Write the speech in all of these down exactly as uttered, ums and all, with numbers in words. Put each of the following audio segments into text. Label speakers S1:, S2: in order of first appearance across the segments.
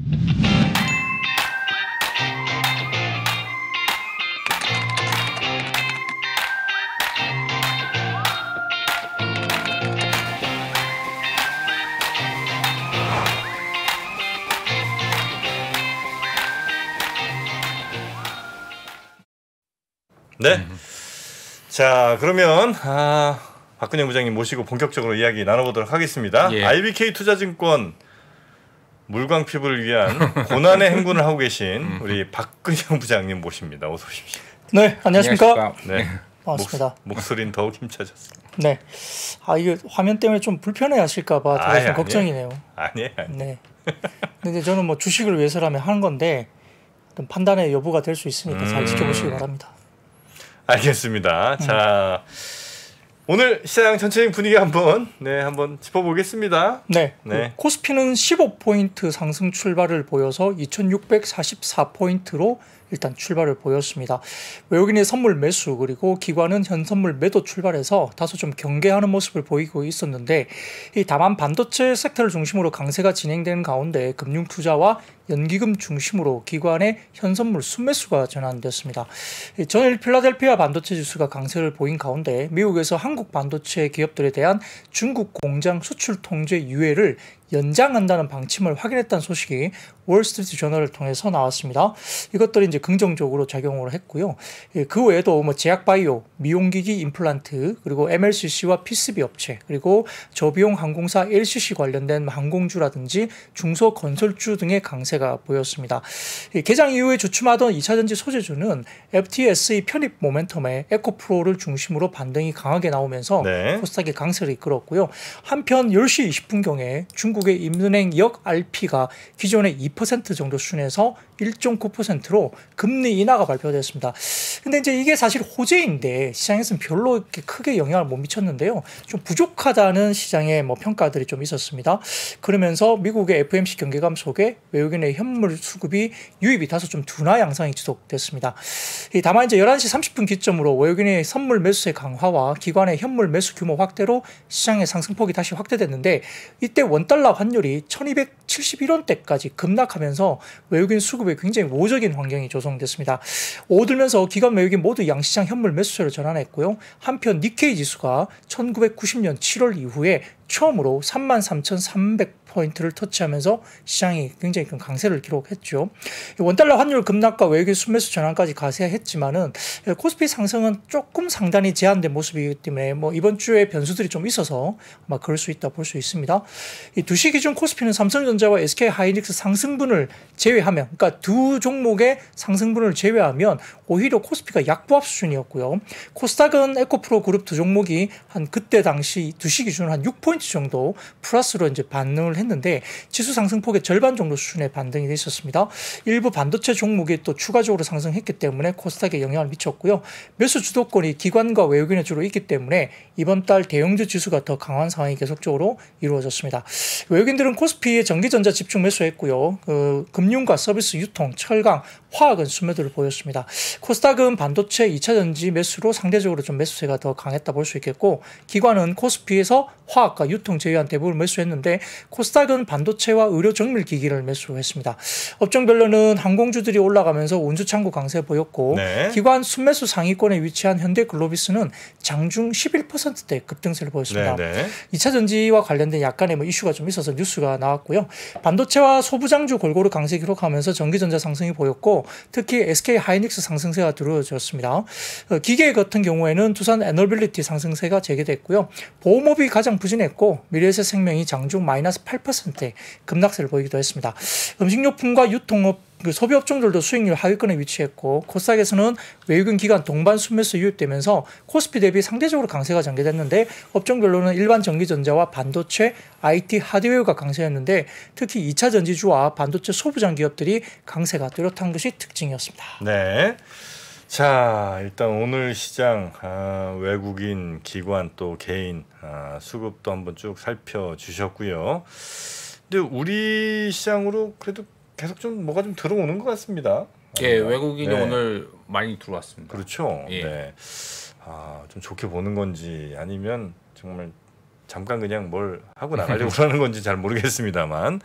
S1: 네. 음. 자, 그러면 아, 박근영 부장님 모시고 본격적으로 이야기 나눠보도록 하겠습니다. 예. 아이비케이 투자증권 물광 피부를 위한 고난의 행군을 하고 계신 우리 박근영 부장님 모십니다. 어서 오십시오.
S2: 네, 안녕하십니까?
S1: 네,
S2: 반갑습니다.
S1: 목, 목소리는 더욱 힘차졌습니다.
S2: 네, 아 이게 화면 때문에 좀 불편해하실까봐 제가 좀 걱정이네요.
S1: 아니에요. 아니에요.
S2: 네. 근데 저는 뭐 주식을 위해서라면 하는 건데 판단의 여부가 될 수 있으니까 음... 잘 지켜보시기 바랍니다.
S1: 알겠습니다. 음. 자, 오늘 시장 전체적인 분위기 한번 네 한번 짚어보겠습니다.
S2: 네, 네. 그 코스피는 십오 포인트 상승 출발을 보여서 이천육백사십사 포인트로 일단 출발을 보였습니다. 외국인의 선물 매수 그리고 기관은 현선물 매도 출발해서 다소 좀 경계하는 모습을 보이고 있었는데 이 다만 반도체 섹터를 중심으로 강세가 진행되는 가운데 금융투자와 연기금 중심으로 기관의 현선물 순매수가 전환됐습니다. 전일 필라델피아 반도체 지수가 강세를 보인 가운데 미국에서 한국 반도체 기업들에 대한 중국 공장 수출 통제 유예를 연장한다는 방침을 확인했다는 소식이 월스트리트 저널을 통해서 나왔습니다. 이것들이 이제 긍정적으로 작용을 했고요. 그 외에도 뭐 제약바이오, 미용기기 임플란트, 그리고 엠엘씨씨와 피씨비 업체, 그리고 저비용 항공사 엘씨씨 관련된 항공주라든지 중소건설주 등의 강세가 보였습니다. 개장 이후에 주춤하던 이차전지 소재주는 에프티에스이 편입 모멘텀에 에코프로를 중심으로 반등이 강하게 나오면서 네. 코스닥의 강세를 이끌었고요. 한편 열 시 이십 분경에 중국의 인민은행 역 알피가 기존의 이 퍼센트 정도 수준에서 일 점 구 퍼센트로 금리 인하가 발표됐습니다. 근데 이제 이게 사실 호재인데 시장에서는 별로 이렇게 크게 영향을 못 미쳤는데요. 좀 부족하다는 시장의 뭐 평가들이 좀 있었습니다. 그러면서 미국의 에프오엠씨 경계감 속에 외국인의 현물 수급이 유입이 다소 좀 둔화 양상이 지속됐습니다. 다만 이제 열한 시 삼십 분 기점으로 외국인의 선물 매수세 강화와 기관의 현물 매수 규모 확대로 시장의 상승폭이 다시 확대됐는데 이때 원달러 환율이 천이백칠십일 원대까지 급락하면서 외국인 수급에 굉장히 우호적인 환경이 조성됐습니다. 오들면서 기관 외국인 모두 양시장 현물 매수세를 전환했고요. 한편 니케이 지수가 천구백구십 년 칠월 이후에 처음으로 삼만 삼천삼백 포인트를 터치하면서 시장이 굉장히 큰 강세를 기록했죠. 원달러 환율 급락과 외국인 순매수 전환까지 가세했지만은 코스피 상승은 조금 상단이 제한된 모습이기 때문에 뭐 이번 주에 변수들이 좀 있어서 아마 그럴 수 있다 볼 수 있습니다. 이 두 시 기준 코스피는 삼성전자와 에스케이하이닉스 상승분을 제외하면, 그러니까 두 종목의 상승분을 제외하면 오히려 코스피가 약보합 수준이었고요. 코스닥은 에코프로 그룹 두 종목이 한 그때 당시 두 시 기준 한 육 포인트 정도 플러스로 이제 반응을 했는데 지수 상승폭의 절반 정도 수준의 반등이 있었습니다. 일부 반도체 종목이 또 추가적으로 상승했기 때문에 코스닥에 영향을 미쳤고요. 매수 주도권이 기관과 외국인의 주로 있기 때문에 이번 달 대형주 지수가 더 강한 상황이 계속적으로 이루어졌습니다. 외국인들은 코스피에 전기전자 집중 매수했고요. 그 금융과 서비스, 유통, 철강, 화학은 순매도를 보였습니다. 코스닥은 반도체, 이차전지 매수로 상대적으로 좀 매수세가 더 강했다 볼 수 있겠고, 기관은 코스피에서 화학과 유통 제외한 대부분 매수했는데 코스닥은 반도체와 의료 정밀기기를 매수했습니다. 업종별로는 항공주들이 올라가면서 운주창고 강세 보였고 네. 기관 순매수 상위권에 위치한 현대글로비스는 장중 십일 퍼센트대 급등세를 보였습니다. 네, 네. 이차전지와 관련된 약간의 뭐 이슈가 좀 있어서 뉴스가 나왔고요. 반도체와 소부장주 골고루 강세 기록하면서 전기전자 상승이 보였고 특히 에스케이하이닉스 상승세가 들어졌습니다. 기계 같은 경우에는 두산 에너빌리티 상승세가 재개됐고요. 보험업이 가장 부진했고 미래에셋생명이 장중 마이너스 팔 퍼센트의 급락세를 보이기도 했습니다. 음식료품과 유통업, 그 소비업종들도 수익률 하위권에 위치했고 코스닥에서는 외국인 기관 동반 순매수 유입되면서 코스피 대비 상대적으로 강세가 전개됐는데 업종별로는 일반 전기전자와 반도체, 아이티, 하드웨어가 강세였는데 특히 이차전지주와 반도체 소부장 기업들이 강세가 뚜렷한 것이 특징이었습니다.
S1: 네. 자, 일단 오늘 시장 아, 외국인, 기관 또 개인 아, 수급도 한번 쭉 살펴주셨고요. 근데 우리 시장으로 그래도 계속 좀 뭐가 좀 들어오는 것 같습니다.
S3: 예, 외국인이 네. 오늘 많이 들어왔습니다.
S1: 그렇죠.
S3: 예.
S1: 네. 아, 좀 좋게 보는 건지 아니면 정말 잠깐 그냥 뭘 하고 나가려고 하는 건지 잘 모르겠습니다만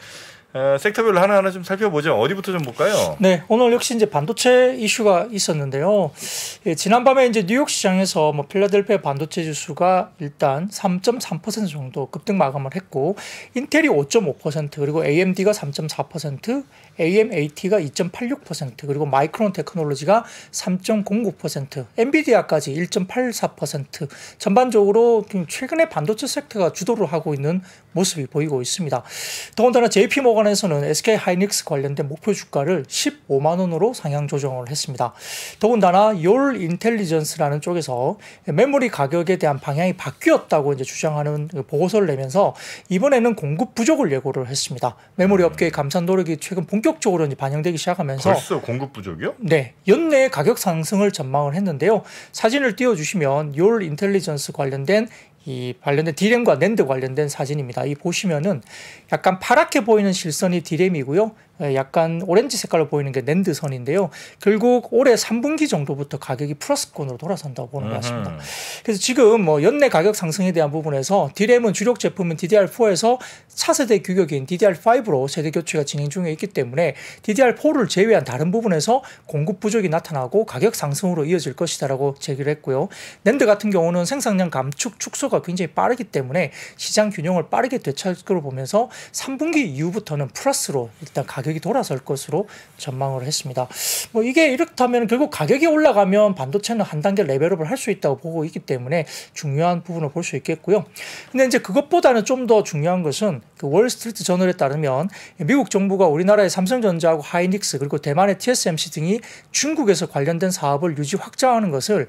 S1: 어, 섹터별로 하나하나 좀 살펴보죠. 어디부터 좀 볼까요?
S2: 네, 오늘 역시 이제 반도체 이슈가 있었는데요. 예, 지난밤에 이제 뉴욕 시장에서 뭐 필라델피아 반도체 지수가 일단 삼 점 삼 퍼센트 정도 급등 마감을 했고, 인텔이 오 점 오 퍼센트, 그리고 에이엠디가 삼 점 사 퍼센트, 에이엠에이티가 이 점 팔육 퍼센트, 그리고 마이크론 테크놀로지가 삼 점 공구 퍼센트, 엔비디아까지 일 점 팔사 퍼센트. 전반적으로 최근에 반도체 섹터가 주도를 하고 있는 모습이 보이고 있습니다. 더군다나 제이피모건에서는 에스케이하이닉스 관련된 목표 주가를 십오만 원으로 상향 조정을 했습니다. 더군다나 열 인텔리전스라는 쪽에서 메모리 가격에 대한 방향이 바뀌었다고 이제 주장하는 보고서를 내면서 이번에는 공급 부족을 예고를 했습니다. 메모리 업계의 감산 노력이 최근 본격적으로 이제 반영되기 시작하면서
S1: 벌써 공급 부족이요?
S2: 네, 연내 가격 상승을 전망을 했는데요. 사진을 띄워주시면 열 인텔리전스 관련된 이 관련된 디램과 낸드 관련된 사진입니다. 이 보시면은 약간 파랗게 보이는 실선이 디램이고요. 약간 오렌지 색깔로 보이는 게 낸드 선인데요. 결국 올해 삼 분기 정도부터 가격이 플러스권으로 돌아선다고 보는 것 같습니다. 그래서 지금 뭐 연내 가격 상승에 대한 부분에서 디램은 주력 제품은 디디알포에서 차세대 규격인 디디알파이브로 세대 교체가 진행 중에 있기 때문에 디디알포를 제외한 다른 부분에서 공급 부족이 나타나고 가격 상승으로 이어질 것이다라고 제기를 했고요. 낸드 같은 경우는 생산량 감축 축소가 굉장히 빠르기 때문에 시장 균형을 빠르게 되찾을 것으로 보면서 삼 분기 이후부터는 플러스로 일단 가격 이 돌아설 것으로 전망을 했습니다. 뭐 이게 이렇다면 결국 가격이 올라가면 반도체는 한 단계 레벨업을 할 수 있다고 보고 있기 때문에 중요한 부분을 볼 수 있겠고요. 근데 이제 그것보다는 좀 더 중요한 것은 그 월스트리트 저널에 따르면 미국 정부가 우리나라의 삼성전자하고 하이닉스 그리고 대만의 티에스엠씨 등이 중국에서 관련된 사업을 유지 확장하는 것을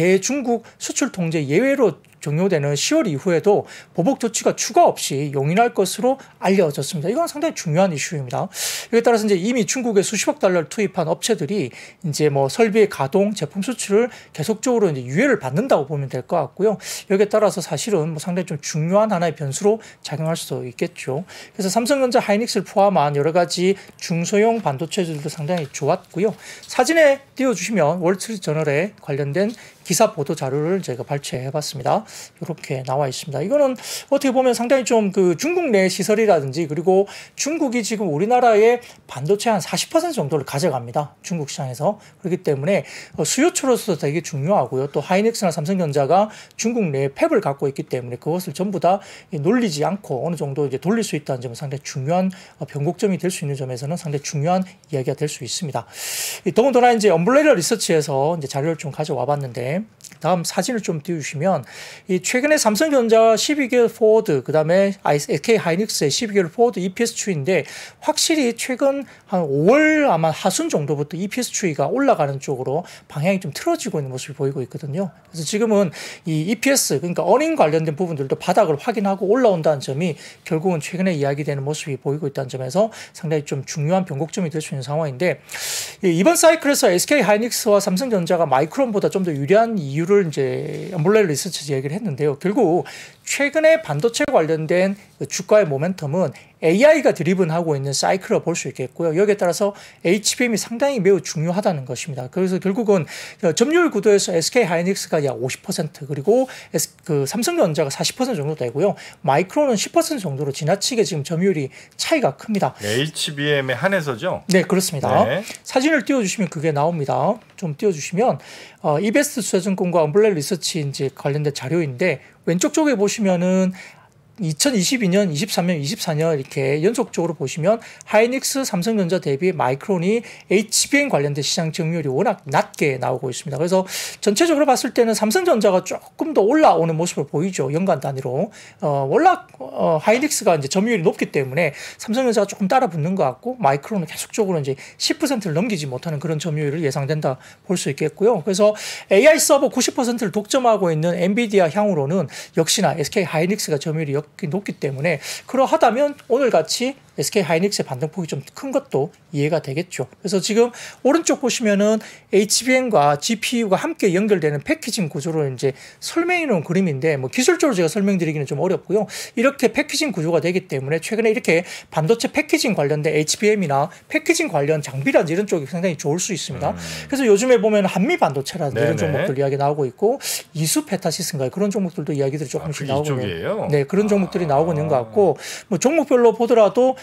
S2: 대중국 수출 통제 예외로 종료되는 시월 이후에도 보복 조치가 추가 없이 용인할 것으로 알려졌습니다. 이건 상당히 중요한 이슈입니다. 여기에 따라서 이제 이미 중국에 수십억 달러를 투입한 업체들이 이제 뭐 설비의 가동, 제품 수출을 계속적으로 이제 유예를 받는다고 보면 될 것 같고요. 여기에 따라서 사실은 뭐 상당히 좀 중요한 하나의 변수로 작용할 수도 있겠죠. 그래서 삼성전자, 하이닉스를 포함한 여러 가지 중소형 반도체들도 상당히 좋았고요. 사진에 띄워주시면 월스트리트 저널에 관련된 기사 보도 자료를 저희가 발췌해봤습니다. 이렇게 나와 있습니다. 이거는 어떻게 보면 상당히 좀 그 중국 내 시설이라든지 그리고 중국이 지금 우리나라의 반도체 한 사십 퍼센트 정도를 가져갑니다. 중국 시장에서. 그렇기 때문에 수요처로서 되게 중요하고요. 또 하이닉스나 삼성전자가 중국 내에 팹을 갖고 있기 때문에 그것을 전부 다 놀리지 않고 어느 정도 이제 돌릴 수 있다는 점은 상당히 중요한 변곡점이 될 수 있는 점에서는 상당히 중요한 이야기가 될 수 있습니다. 더군다나 이제 엄블레이러 리서치에서 이제 자료를 좀 가져와 봤는데 다음 사진을 좀 띄워주시면 이 최근에 삼성전자 십이 개월 포워드 그다음에 에스케이하이닉스의 십이 개월 포워드 이피에스 추이인데 확실히 최근 한 오월 아마 하순 정도부터 이피에스 추이가 올라가는 쪽으로 방향이 좀 틀어지고 있는 모습이 보이고 있거든요. 그래서 지금은 이 이피에스 그러니까 어닝 관련된 부분들도 바닥을 확인하고 올라온다는 점이 결국은 최근에 이야기되는 모습이 보이고 있다는 점에서 상당히 좀 중요한 변곡점이 될 수 있는 상황인데 이번 사이클에서 에스케이하이닉스와 삼성전자가 마이크론보다 좀 더 유리한 이유를 이제 엄블레이러 리서치에서 얘기를 했는데요. 결국 최근에 반도체 관련된 주가의 모멘텀은 에이아이가 드리븐하고 있는 사이클을 볼 수 있겠고요. 여기에 따라서 에이치비엠이 상당히 매우 중요하다는 것입니다. 그래서 결국은 점유율 구도에서 에스케이하이닉스가 약 오십 퍼센트 그리고 그 삼성전자가 사십 퍼센트 정도 되고요. 마이크론은 십 퍼센트 정도로 지나치게 지금 점유율이 차이가 큽니다.
S1: 에이치비엠에 한해서죠?
S2: 네, 그렇습니다.
S1: 네.
S2: 사진을 띄워주시면 그게 나옵니다. 좀 띄워주시면 어, 이베스트 투자증권과 엄블레이러 리서치 이제 관련된 자료인데 왼쪽 쪽에 보시면은 이천이십이 년, 이십삼 년, 이십사 년 이렇게 연속적으로 보시면 하이닉스, 삼성전자 대비 마이크론이 에이치비엠 관련된 시장 점유율이 워낙 낮게 나오고 있습니다. 그래서 전체적으로 봤을 때는 삼성전자가 조금 더 올라오는 모습을 보이죠. 연간 단위로. 어, 워낙 어, 하이닉스가 이제 점유율이 높기 때문에 삼성전자가 조금 따라 붙는 것 같고 마이크론은 계속적으로 이제 십 퍼센트를 넘기지 못하는 그런 점유율을 예상된다 볼 수 있겠고요. 그래서 에이아이 서버 구십 퍼센트를 독점하고 있는 엔비디아 향후로는 역시나 에스케이하이닉스가 점유율이 높기 때문에 그러하다면 오늘같이 에스케이하이닉스의 반등폭이 좀 큰 것도 이해가 되겠죠. 그래서 지금 오른쪽 보시면은 에이치비엠과 지피유가 함께 연결되는 패키징 구조로 이제 설명해 놓은 그림인데 뭐 기술적으로 제가 설명드리기는 좀 어렵고요. 이렇게 패키징 구조가 되기 때문에 최근에 이렇게 반도체 패키징 관련된 에이치비엠이나 패키징 관련 장비라든지 이런 쪽이 상당히 좋을 수 있습니다. 음. 그래서 요즘에 보면 한미 반도체라든지 이런 종목들 이야기 나오고 있고 이수 페타시스인가요? 그런 종목들도 이야기들이 조금씩 아, 나오고 있는 네, 그런 종목들이 아. 나오고 있는 것 같고 뭐 종목별로 보더라도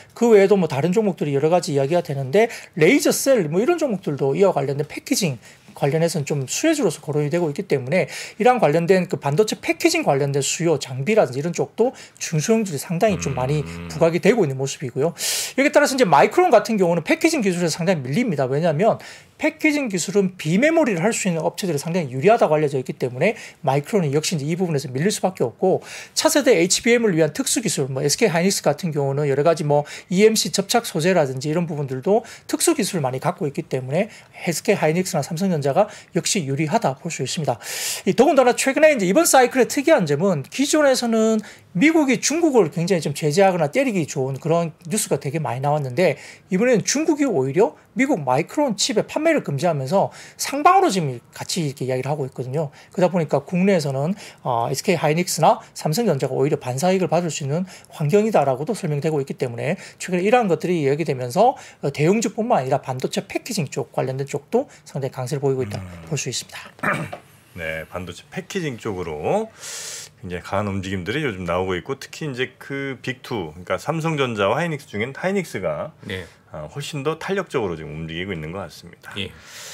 S2: 그 외에도 뭐 다른 종목들이 여러 가지 이야기가 되는데 레이저셀 뭐 이런 종목들도 이와 관련된 패키징 관련해서는 좀 수혜주로서 거론이 되고 있기 때문에 이랑 관련된 그 반도체 패키징 관련된 수요, 장비라든지 이런 쪽도 중소형주들이 상당히 좀 많이 부각이 되고 있는 모습이고요. 여기에 따라서 이제 마이크론 같은 경우는 패키징 기술에서 상당히 밀립니다. 왜냐하면 패키징 기술은 비메모리를 할 수 있는 업체들이 상당히 유리하다고 알려져 있기 때문에 마이크론이 역시 이제 이 부분에서 밀릴 수밖에 없고 차세대 에이치비엠을 위한 특수 기술, 뭐 에스케이 하이닉스 같은 경우는 여러 가지 뭐 이엠씨 접착 소재라든지 이런 부분들도 특수 기술을 많이 갖고 있기 때문에 에스케이 하이닉스나 삼성전자가 역시 유리하다 볼 수 있습니다. 이 더군다나 최근에 이제 이번 사이클의 특이한 점은 기존에서는 미국이 중국을 굉장히 좀 제재하거나 때리기 좋은 그런 뉴스가 되게 많이 나왔는데 이번에는 중국이 오히려 미국 마이크론 칩의 판매를 금지하면서 상방으로 지금 같이 이렇게 이야기를 하고 있거든요. 그러다 보니까 국내에서는 어, 에스케이 하이닉스나 삼성전자가 오히려 반사이익을 받을 수 있는 환경이다라고도 설명되고 있기 때문에 최근에 이러한 것들이 이야기되면서 대형주뿐만 아니라 반도체 패키징 쪽 관련된 쪽도 상당히 강세를 보이고 있다 음. 볼 수 있습니다.
S1: 네, 반도체 패키징 쪽으로 굉장히 강한 움직임들이 요즘 나오고 있고 특히 이제 그 빅투 그러니까 삼성전자와 하이닉스 중엔 하이닉스가 네. 훨씬 더 탄력적으로 지금 움직이고 있는 것 같습니다. 예.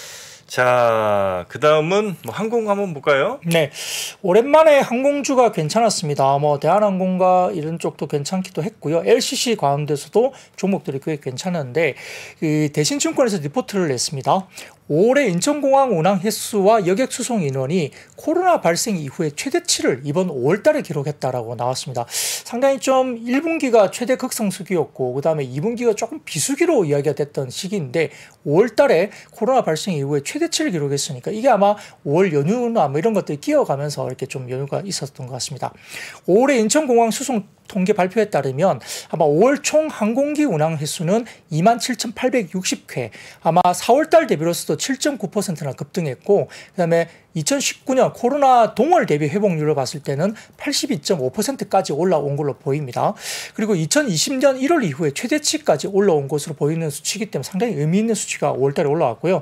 S1: 자, 그 다음은 뭐 항공 한번 볼까요?
S2: 네, 오랜만에 항공주가 괜찮았습니다. 뭐 대한항공과 이런 쪽도 괜찮기도 했고요. 엘씨씨 가운데서도 종목들이 꽤 괜찮은데 그 대신증권에서 리포트를 냈습니다. 올해 인천공항 운항 횟수와 여객 수송 인원이 코로나 발생 이후에 최대치를 이번 오월 달에 기록했다라고 나왔습니다. 상당히 좀 일 분기가 최대 극상수기였고 그다음에 이 분기가 조금 비수기로 이야기가 됐던 시기인데 오월 달에 코로나 발생 이후에 최대치를 기록했으니까 이게 아마 오월 연휴나 뭐 이런 것들이 끼어가면서 이렇게 좀 연휴가 있었던 것 같습니다. 올해 인천공항 수송 통계 발표에 따르면 아마 오월 총 항공기 운항 횟수는 이만 칠천팔백육십 회, 아마 사월 달 대비로서도 칠 점 구 퍼센트나 급등했고 그다음에 이천십구 년 코로나 동월 대비 회복률을 봤을 때는 팔십이 점 오 퍼센트까지 올라온 걸로 보입니다. 그리고 이천이십 년 일월 이후에 최대치까지 올라온 것으로 보이는 수치이기 때문에 상당히 의미 있는 수치가 오월 달에 올라왔고요.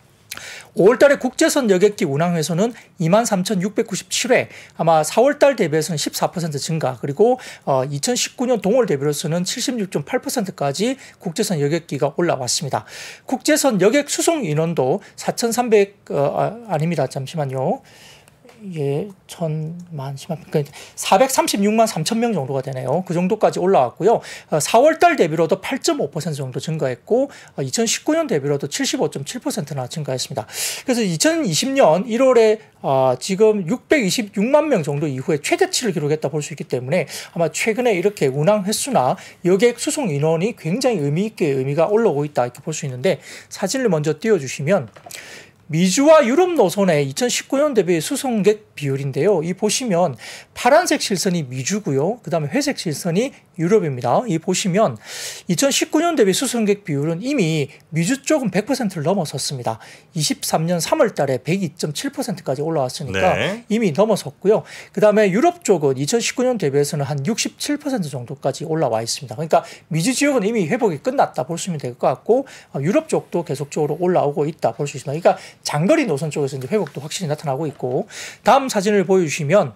S2: 오월 달에 국제선 여객기 운항 횟수는 이만 삼천육백구십칠 회, 아마 사월 달 대비해서는 십사 퍼센트 증가, 그리고 어, 이천십구 년 동월 대비로서는 칠십육 점 팔 퍼센트까지 국제선 여객기가 올라왔습니다. 국제선 여객 수송 인원도 사천삼백 어, 아, 아닙니다. 잠시만요. 예, 천만, 십만, 그러니까 사백삼십육만 삼천 명 정도가 되네요. 그 정도까지 올라왔고요. 사월 달 대비로도 팔 점 오 퍼센트 정도 증가했고, 이천십구 년 대비로도 칠십오 점 칠 퍼센트나 증가했습니다. 그래서 이천이십 년 일월에 어, 지금 육백이십육만 명 정도 이후에 최대치를 기록했다 볼 수 있기 때문에 아마 최근에 이렇게 운항 횟수나 여객 수송 인원이 굉장히 의미 있게 의미가 올라오고 있다 이렇게 볼 수 있는데 사진을 먼저 띄워주시면 미주와 유럽 노선의 이천십구 년 대비 수송객 비율인데요. 이 보시면 파란색 실선이 미주고요. 그 다음에 회색 실선이 유럽입니다. 이 보시면 이천십구 년 대비 수송객 비율은 이미 미주 쪽은 백 퍼센트를 넘어섰습니다. 이십삼 년 삼월 달에 백이 점 칠 퍼센트까지 올라왔으니까 네. 이미 넘어섰고요. 그 다음에 유럽 쪽은 이천십구 년 대비해서는 한 육십칠 퍼센트 정도까지 올라와 있습니다. 그러니까 미주 지역은 이미 회복이 끝났다 볼 수 있으면 될 것 같고 유럽 쪽도 계속적으로 올라오고 있다 볼 수 있습니다. 그러니까 장거리 노선 쪽에서 이제 회복도 확실히 나타나고 있고 다음 사진을 보여주시면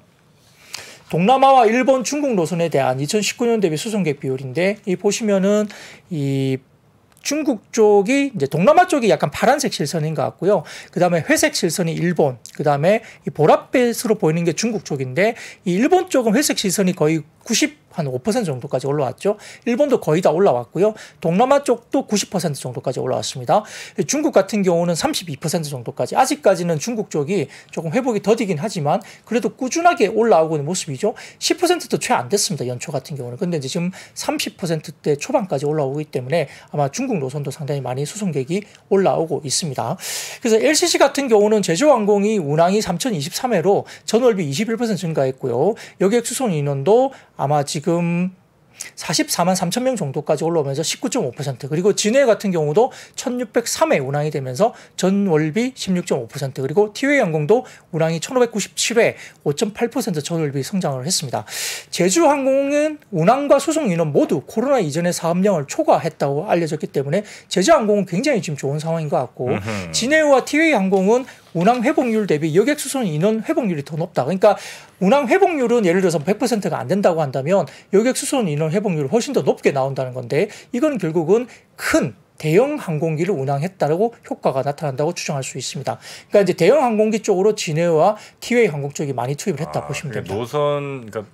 S2: 동남아와 일본, 중국 노선에 대한 이천십구 년 대비 수송객 비율인데 이 보시면은 이 중국 쪽이 이제 동남아 쪽이 약간 파란색 실선인 것 같고요. 그 다음에 회색 실선이 일본, 그 다음에 이 보랏빛으로 보이는 게 중국 쪽인데 이 일본 쪽은 회색 실선이 거의 구십 한 오 퍼센트 정도까지 올라왔죠. 일본도 거의 다 올라왔고요. 동남아 쪽도 구십 퍼센트 정도까지 올라왔습니다. 중국 같은 경우는 삼십이 퍼센트 정도까지 아직까지는 중국 쪽이 조금 회복이 더디긴 하지만 그래도 꾸준하게 올라오고 있는 모습이죠. 십 퍼센트도 채 안 됐습니다. 연초 같은 경우는. 근데 이제 지금 삼십 퍼센트대 초반까지 올라오고 있기 때문에 아마 중국 노선도 상당히 많이 수송객이 올라오고 있습니다. 그래서 엘씨씨 같은 경우는 제주항공이 운항이 삼천이십삼 회로 전월비 이십일 퍼센트 증가했고요. 여객 수송 인원도 아마 지금 지금 사십사만 삼천 명 정도까지 올라오면서 십구 점 오 퍼센트, 그리고 진해 같은 경우도 천육백삼 회 운항이 되면서 전월비 십육 점 오 퍼센트, 그리고 티웨이 항공도 운항이 천오백구십칠 회 오 점 팔 퍼센트 전월비 성장을 했습니다. 제주항공은 운항과 수송 인원 모두 코로나 이전의 사업량을 초과했다고 알려졌기 때문에 제주항공은 굉장히 지금 좋은 상황인 것 같고 음흠. 진해와 티웨이 항공은 운항 회복률 대비 여객 수송 인원 회복률이 더 높다. 그러니까 운항 회복률은 예를 들어서 백 퍼센트가 안 된다고 한다면 여객 수송 인원 회복률이 훨씬 더 높게 나온다는 건데 이건 결국은 큰 대형 항공기를 운항했다고 효과가 나타난다고 추정할 수 있습니다. 그러니까 이제 대형 항공기 쪽으로 진에어와 티웨이 항공 쪽이 많이 투입을 했다
S1: 아,
S2: 보시면 됩니다.
S1: 노선 그러니까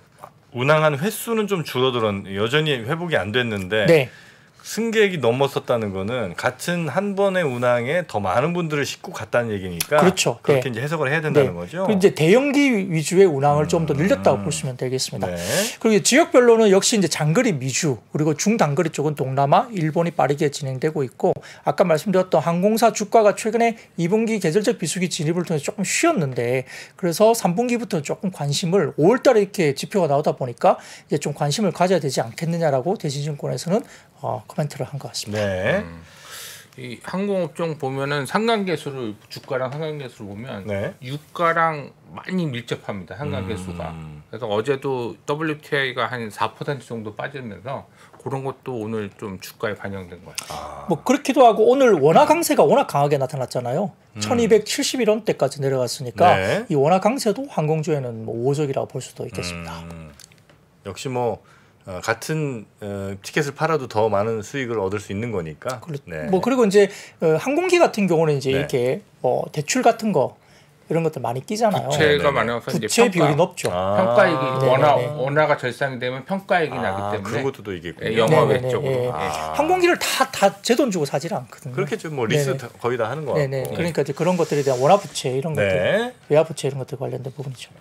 S1: 운항한 횟수는 좀 줄어들었 여전히 회복이 안 됐는데
S2: 네.
S1: 승객이 넘었었다는 거는 같은 한 번의 운항에 더 많은 분들을 싣고 갔다는 얘기니까
S2: 그렇죠.
S1: 그렇게
S2: 네.
S1: 이제 해석을 해야 된다는
S2: 네.
S1: 거죠.
S2: 그리고 이제 대형기 위주의 운항을
S1: 음.
S2: 좀 더 늘렸다고 보시면 되겠습니다.
S1: 네.
S2: 그리고 지역별로는 역시 이제 장거리 미주 그리고 중단거리 쪽은 동남아, 일본이 빠르게 진행되고 있고 아까 말씀드렸던 항공사 주가가 최근에 이 분기 계절적 비수기 진입을 통해서 조금 쉬었는데 그래서 삼 분기부터 조금 관심을 오월달에 이렇게 지표가 나오다 보니까 이제 좀 관심을 가져야 되지 않겠느냐라고 대신증권에서는 어, 코멘트를 한 것 같습니다.
S1: 네.
S3: 음. 이 항공업종 보면은 상관계수를 주가랑 상관계수를 보면
S1: 네.
S3: 유가랑 많이 밀접합니다. 상관계수가.
S1: 음.
S3: 그래서 어제도 더블유티아이가 한 사 퍼센트 정도 빠지면서 그런 것도 오늘 좀 주가에 반영된 거예요.
S1: 아.
S2: 뭐 그렇기도 하고 오늘 원화 강세가 워낙 강하게 나타났잖아요.
S1: 음.
S2: 천이백칠십일 원대까지 내려갔으니까
S1: 네.
S2: 이 원화 강세도 항공주에는 뭐 우호적이라고 볼 수도 있겠습니다.
S1: 음. 역시 뭐 어, 같은 어, 티켓을 팔아도 더 많은 수익을 얻을 수 있는 거니까.
S2: 그렇,
S1: 네.
S2: 뭐 그리고 이제 어, 항공기 같은 경우는 이제
S1: 네.
S2: 이렇게 어, 대출 같은 거 이런 것들 많이 끼잖아요.
S3: 부채가
S1: 네네네.
S3: 많아서 이제
S2: 부채
S3: 평가,
S2: 비율이 높죠.
S1: 아.
S3: 평가액이
S2: 네네네.
S3: 원화 원화가 절상이 되면 평가액이
S1: 아,
S3: 나기 때문에
S1: 그런 것도 또 이겠군요.
S3: 예, 영업액
S2: 네네네,
S3: 쪽으로.
S2: 예.
S1: 아.
S2: 항공기를 다 다 제 돈 주고 사질 않거든요.
S1: 그렇겠죠. 뭐 리스
S2: 네네.
S1: 다, 거의 다 하는 거 같고.
S2: 네네. 그러니까 이제 그런 것들에 대한 원화 부채 이런 것들,
S1: 네.
S2: 외화 부채 이런 것들 관련된 부분이죠.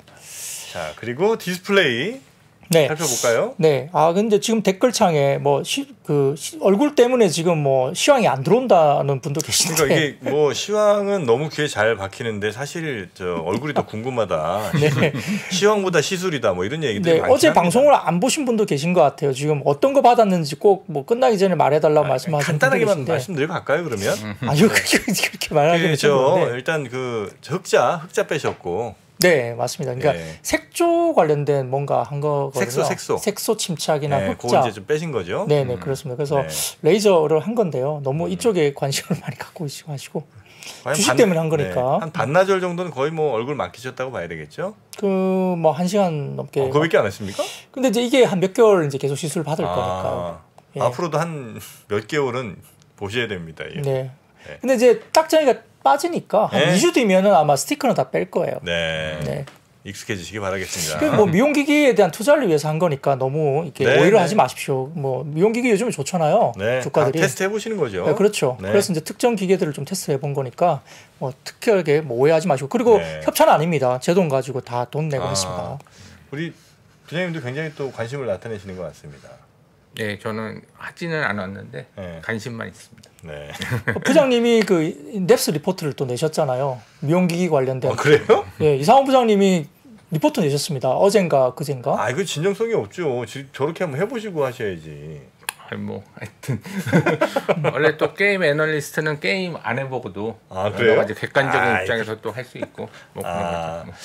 S1: 자 그리고 디스플레이
S2: 네.
S1: 살펴볼까요?
S2: 네. 아 근데 지금 댓글창에 뭐 그 얼굴 때문에 지금 뭐 시황이 안 들어온다는 분도 계신데.
S1: 그러니까 이게 뭐 시황은 너무 귀에 잘 박히는데 사실 저 얼굴이 더 궁금하다.
S2: 네.
S1: 시황보다 시술이다. 뭐 이런 얘기들이
S2: 네,
S1: 많긴
S2: 어제
S1: 합니다.
S2: 방송을 안 보신 분도 계신 것 같아요. 지금 어떤 거 받았는지 꼭 뭐 끝나기 전에 말해달라고
S1: 아,
S2: 말씀하시는 분도
S1: 간단하게만
S2: 계신데.
S1: 말씀드리고 갈까요? 그러면
S2: 아니요, 그렇게, 그렇게 말하기는
S1: 그,
S2: 좀
S1: 저
S2: 그런데.
S1: 일단 그 흑자 흑자 빼셨고
S2: 네, 맞습니다. 그러니까
S1: 네.
S2: 색조 관련된 뭔가 한 거거든요.
S1: 색소, 색소.
S2: 색소 침착이나
S1: 네,
S2: 흑자.
S1: 그거 이제 좀 빼신 거죠.
S2: 네, 네, 그렇습니다. 그래서
S1: 네.
S2: 레이저를 한 건데요. 너무 이쪽에 관심을 많이 갖고 있으시고
S1: 과연
S2: 주식
S1: 반-
S2: 때문에 한 거니까.
S1: 네, 한 반나절 정도는 거의 뭐 얼굴 막히셨다고 봐야 되겠죠.
S2: 그 뭐 한 시간 넘게.
S1: 어, 그거밖에 안 했습니까?
S2: 근데 이제 이게 한 몇 개월 이제 계속 시술 받을
S1: 아,
S2: 거니까요. 예.
S1: 앞으로도 한 몇 개월은 보셔야 됩니다. 예.
S2: 네.
S1: 네.
S2: 근데 이제 딱정이가 빠지니까 한
S1: 네.
S2: 이 주 뒤면은 아마 스티커는 다 뺄 거예요.
S1: 네.
S2: 네.
S1: 익숙해지시기 바라겠습니다.
S2: 그 뭐 미용기기에 대한 투자를 위해서 한 거니까 너무 이렇게
S1: 네,
S2: 오해를
S1: 네.
S2: 하지 마십시오. 뭐 미용기기 요즘에 좋잖아요.
S1: 네,
S2: 주가들이.
S1: 다 테스트 해보시는 거죠.
S2: 네, 그렇죠.
S1: 네.
S2: 그래서 이제 특정 기계들을 좀 테스트 해본 거니까 뭐 특별하게 뭐 오해하지 마시고 그리고
S1: 네.
S2: 협찬 아닙니다. 제 돈 가지고 다 돈 내고
S1: 아,
S2: 했습니다.
S1: 우리 부장님도 굉장히 또 관심을 나타내시는 것 같습니다.
S3: 네, 저는 하지는 않았는데
S1: 네.
S3: 관심만 있습니다.
S1: 네.
S2: 어, 부장님이 그 넵스 리포트를 또 내셨잖아요. 미용기기 관련된.
S1: 아, 그래요?
S2: 예, 이상원 부장님이 리포트 내셨습니다. 어젠가 그젠가.
S1: 아, 이거 진정성이 없죠. 지- 저렇게 한번 해보시고 하셔야지.
S3: 아니 뭐 하여튼 원래 또 게임 애널리스트는 게임 안 해보고도
S1: 아, 그래요?
S3: 여러 가지 객관적인
S1: 아,
S3: 입장에서 또 할 수 있고 뭐 그런
S1: 아,
S3: 거죠.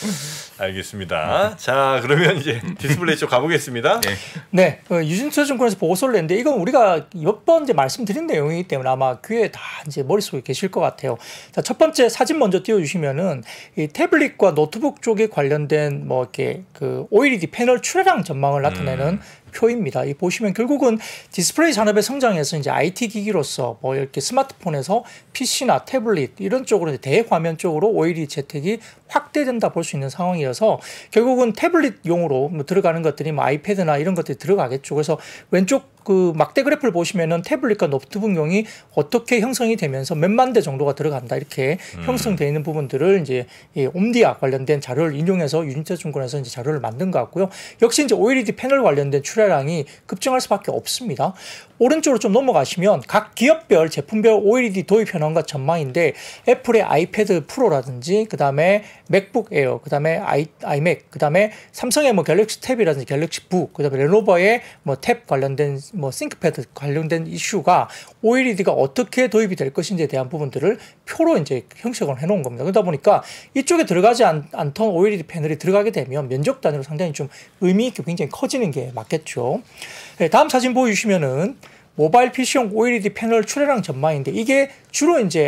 S1: 알겠습니다. 자, 그러면 이제 디스플레이 쪽 가보겠습니다.
S3: 네.
S2: 네, 어, 유진투자증권에서 보고서를 냈는데 이건 우리가 몇 번 이제 말씀드린 내용이기 때문에 아마 귀에 다 이제 머릿속에 계실 것 같아요. 자, 첫 번째 사진 먼저 띄워주시면은 이 태블릿과 노트북 쪽에 관련된 뭐 이렇게 그 오엘이디 패널 출하량 전망을 나타내는
S1: 음.
S2: 표입니다. 이 보시면 결국은 디스플레이 산업의 성장에서 이제 아이티 기기로서 뭐 이렇게 스마트폰에서 피씨나 태블릿 이런 쪽으로 이제 대화면 쪽으로 오엘이디 재택이 확대된다 볼 수 있는 상황이어서 결국은 태블릿용으로 뭐 들어가는 것들이 뭐 아이패드나 이런 것들이 들어가겠죠. 그래서 왼쪽 그 막대 그래프를 보시면은 태블릿과 노트북용이 어떻게 형성이 되면서 몇만 대 정도가 들어간다 이렇게
S1: 음.
S2: 형성되어 있는 부분들을 이제 이 옴디아 관련된 자료를 인용해서 유진투자증권에서 이제 자료를 만든 것 같고요. 역시 이제 오엘이디 패널 관련된 출하량이 급증할 수밖에 없습니다. 오른쪽으로 좀 넘어가시면 각 기업별 제품별 오엘이디 도입 현황과 전망인데 애플의 아이패드 프로라든지 그 다음에 맥북 에어, 그 다음에 아이, 아이맥, 그 다음에 삼성의 뭐 갤럭시 탭이라든지 갤럭시 북, 그 다음에 레노버의 뭐 탭 관련된 뭐 싱크패드 관련된 이슈가 오엘이디가 어떻게 도입이 될 것인지에 대한 부분들을 표로 이제 형식을 해놓은 겁니다. 그러다 보니까 이쪽에 들어가지 않, 않던 오엘이디 패널이 들어가게 되면 면적 단위로 상당히 좀 의미 있게 굉장히 커지는 게 맞겠죠. 네, 다음 사진 보여주시면은 모바일 피씨용 오엘이디 패널 출하량 전망인데 이게 주로 이제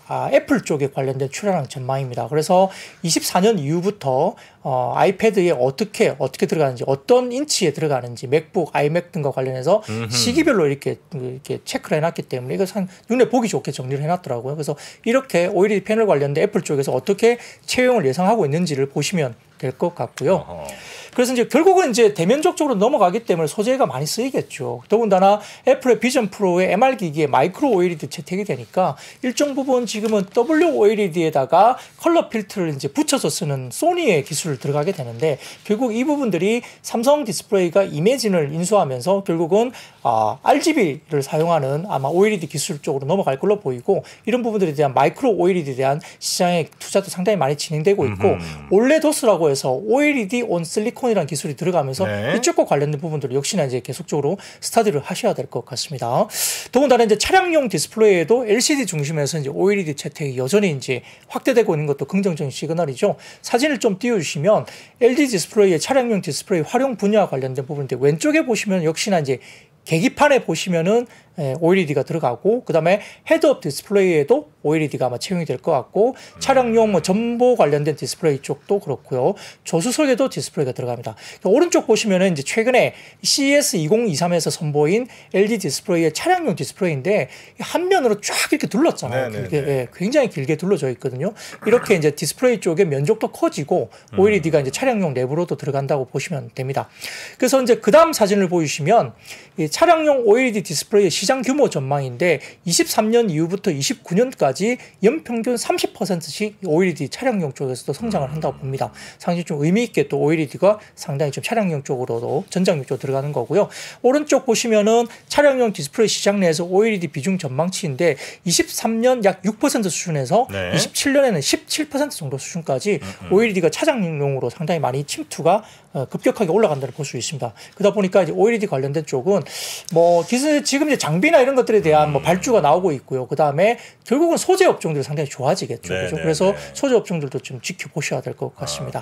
S2: 아, 애플 쪽에 관련된 출하량 전망입니다. 그래서 이십사 년 이후부터 어, 아이패드에 어떻게 어떻게 들어가는지, 어떤 인치에 들어가는지, 맥북, 아이맥 등과 관련해서 음흠. 시기별로 이렇게 이렇게 체크를 해놨기 때문에 이거 참 눈에 보기 좋게 정리를 해놨더라고요. 그래서 이렇게 오엘이디 패널 관련된 애플 쪽에서 어떻게 채용을 예상하고 있는지를 보시면 될 것 같고요. 어허. 그래서 이제 결국은 이제 대면적으로 넘어가기 때문에 소재가 많이 쓰이겠죠. 더군다나 애플의 비전 프로의 엠알 기기에 마이크로 오엘이디 채택이 되니까 일정 부분 지금은 더블유 오엘이디에다가 컬러 필터를 이제 붙여서 쓰는 소니의 기술을 들어가게 되는데, 결국 이 부분들이 삼성 디스플레이가 이매진을 인수하면서 결국은 아, 알지비를 사용하는 아마 오엘이디 기술 쪽으로 넘어갈 걸로 보이고, 이런 부분들에 대한 마이크로 오엘이디에 대한 시장의 투자도 상당히 많이 진행되고 있고, 음흠. 올레도스라고 해서 오엘이디 온 실리콘이라는 기술이 들어가면서 네. 이쪽과 관련된 부분들 역시나 이제 계속적으로 스타디를 하셔야 될 것 같습니다. 더군다나 이제 차량용 디스플레이에도 엘시디 중심에서 이제 오엘이디 채택이 여전히 이제 확대되고 있는 것도 긍정적인 시그널이죠. 사진을 좀 띄워주시면 엘지 디스플레이의 차량용 디스플레이 활용 분야와 관련된 부분인데, 왼쪽에 보시면 역시나 이제 계기판에 보시면은 오엘이디가 들어가고, 그 다음에 헤드업 디스플레이에도 오엘이디가 아마 채용이 될 것 같고, 차량용 뭐 전보 관련된 디스플레이 쪽도 그렇고요. 조수석에도 디스플레이가 들어갑니다. 오른쪽 보시면은 이제 최근에 씨이에스 이천이십삼에서 선보인 엘지 디스플레이의 차량용 디스플레이인데 한 면으로 쫙 이렇게 둘렀잖아요. 길게, 예, 굉장히 길게 둘러져 있거든요. 이렇게 이제 디스플레이 쪽의 면적도 커지고 오엘이디가 이제 차량용 내부로도 들어간다고 보시면 됩니다. 그래서 이제 그 다음 사진을 보여주시면 이 차량용 오엘이디 디스플레이의 시장 규모 전망인데, 이십삼 년 이후부터 이십구 년까지 연평균 삼십 퍼센트씩 오엘이디 차량용 쪽에서도 성장을 한다고 봅니다. 상당히 좀 의미 있게 또 오엘이디가 상당히 좀 차량용 쪽으로도 전장용 쪽으로 들어가는 거고요. 오른쪽 보시면은 차량용 디스플레이 시장 내에서 오엘이디 비중 전망치인데, 이십삼 년 약 육 퍼센트 수준에서 네. 이십칠 년에는 십칠 퍼센트 정도 수준까지 음음. 오엘이디가 차량용으로 상당히 많이 침투가 급격하게 올라간다를 볼 수 있습니다. 그러다 보니까 이제 오엘이디 관련된 쪽은 뭐 지금 이제 장비나 이런 것들에 대한 뭐 발주가 나오고 있고요. 그 다음에 결국은 소재 업종들이 상당히 좋아지겠죠. 네, 그렇죠? 네, 그래서 네. 소재 업종들도 좀 지켜보셔야 될 것 같습니다.
S1: 아,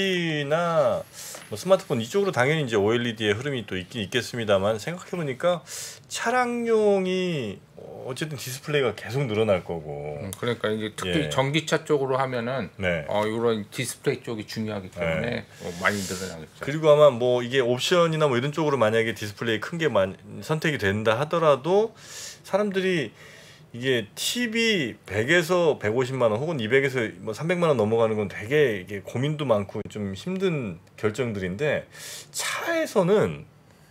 S1: 티비나 뭐 스마트폰 이쪽으로 당연히 이제 오엘이디의 흐름이 또 있긴 있겠습니다만, 생각해보니까 차량용이 어쨌든 디스플레이가 계속 늘어날 거고.
S3: 음, 그러니까 이제 특히 예. 전기차 쪽으로 하면은 네. 어, 이런 디스플레이 쪽이 중요하기 때문에 네. 어, 많이 늘어나겠죠.
S1: 그리고 아마 뭐 이게 옵션이나 뭐 이런 쪽으로 만약에 디스플레이 큰 게 선택이 된다 하더라도 사람들이 이게 티비 백에서 백오십만 원 혹은 이백에서 뭐 삼백만 원 넘어가는 건 되게 이게 고민도 많고 좀 힘든 결정들인데, 차에서는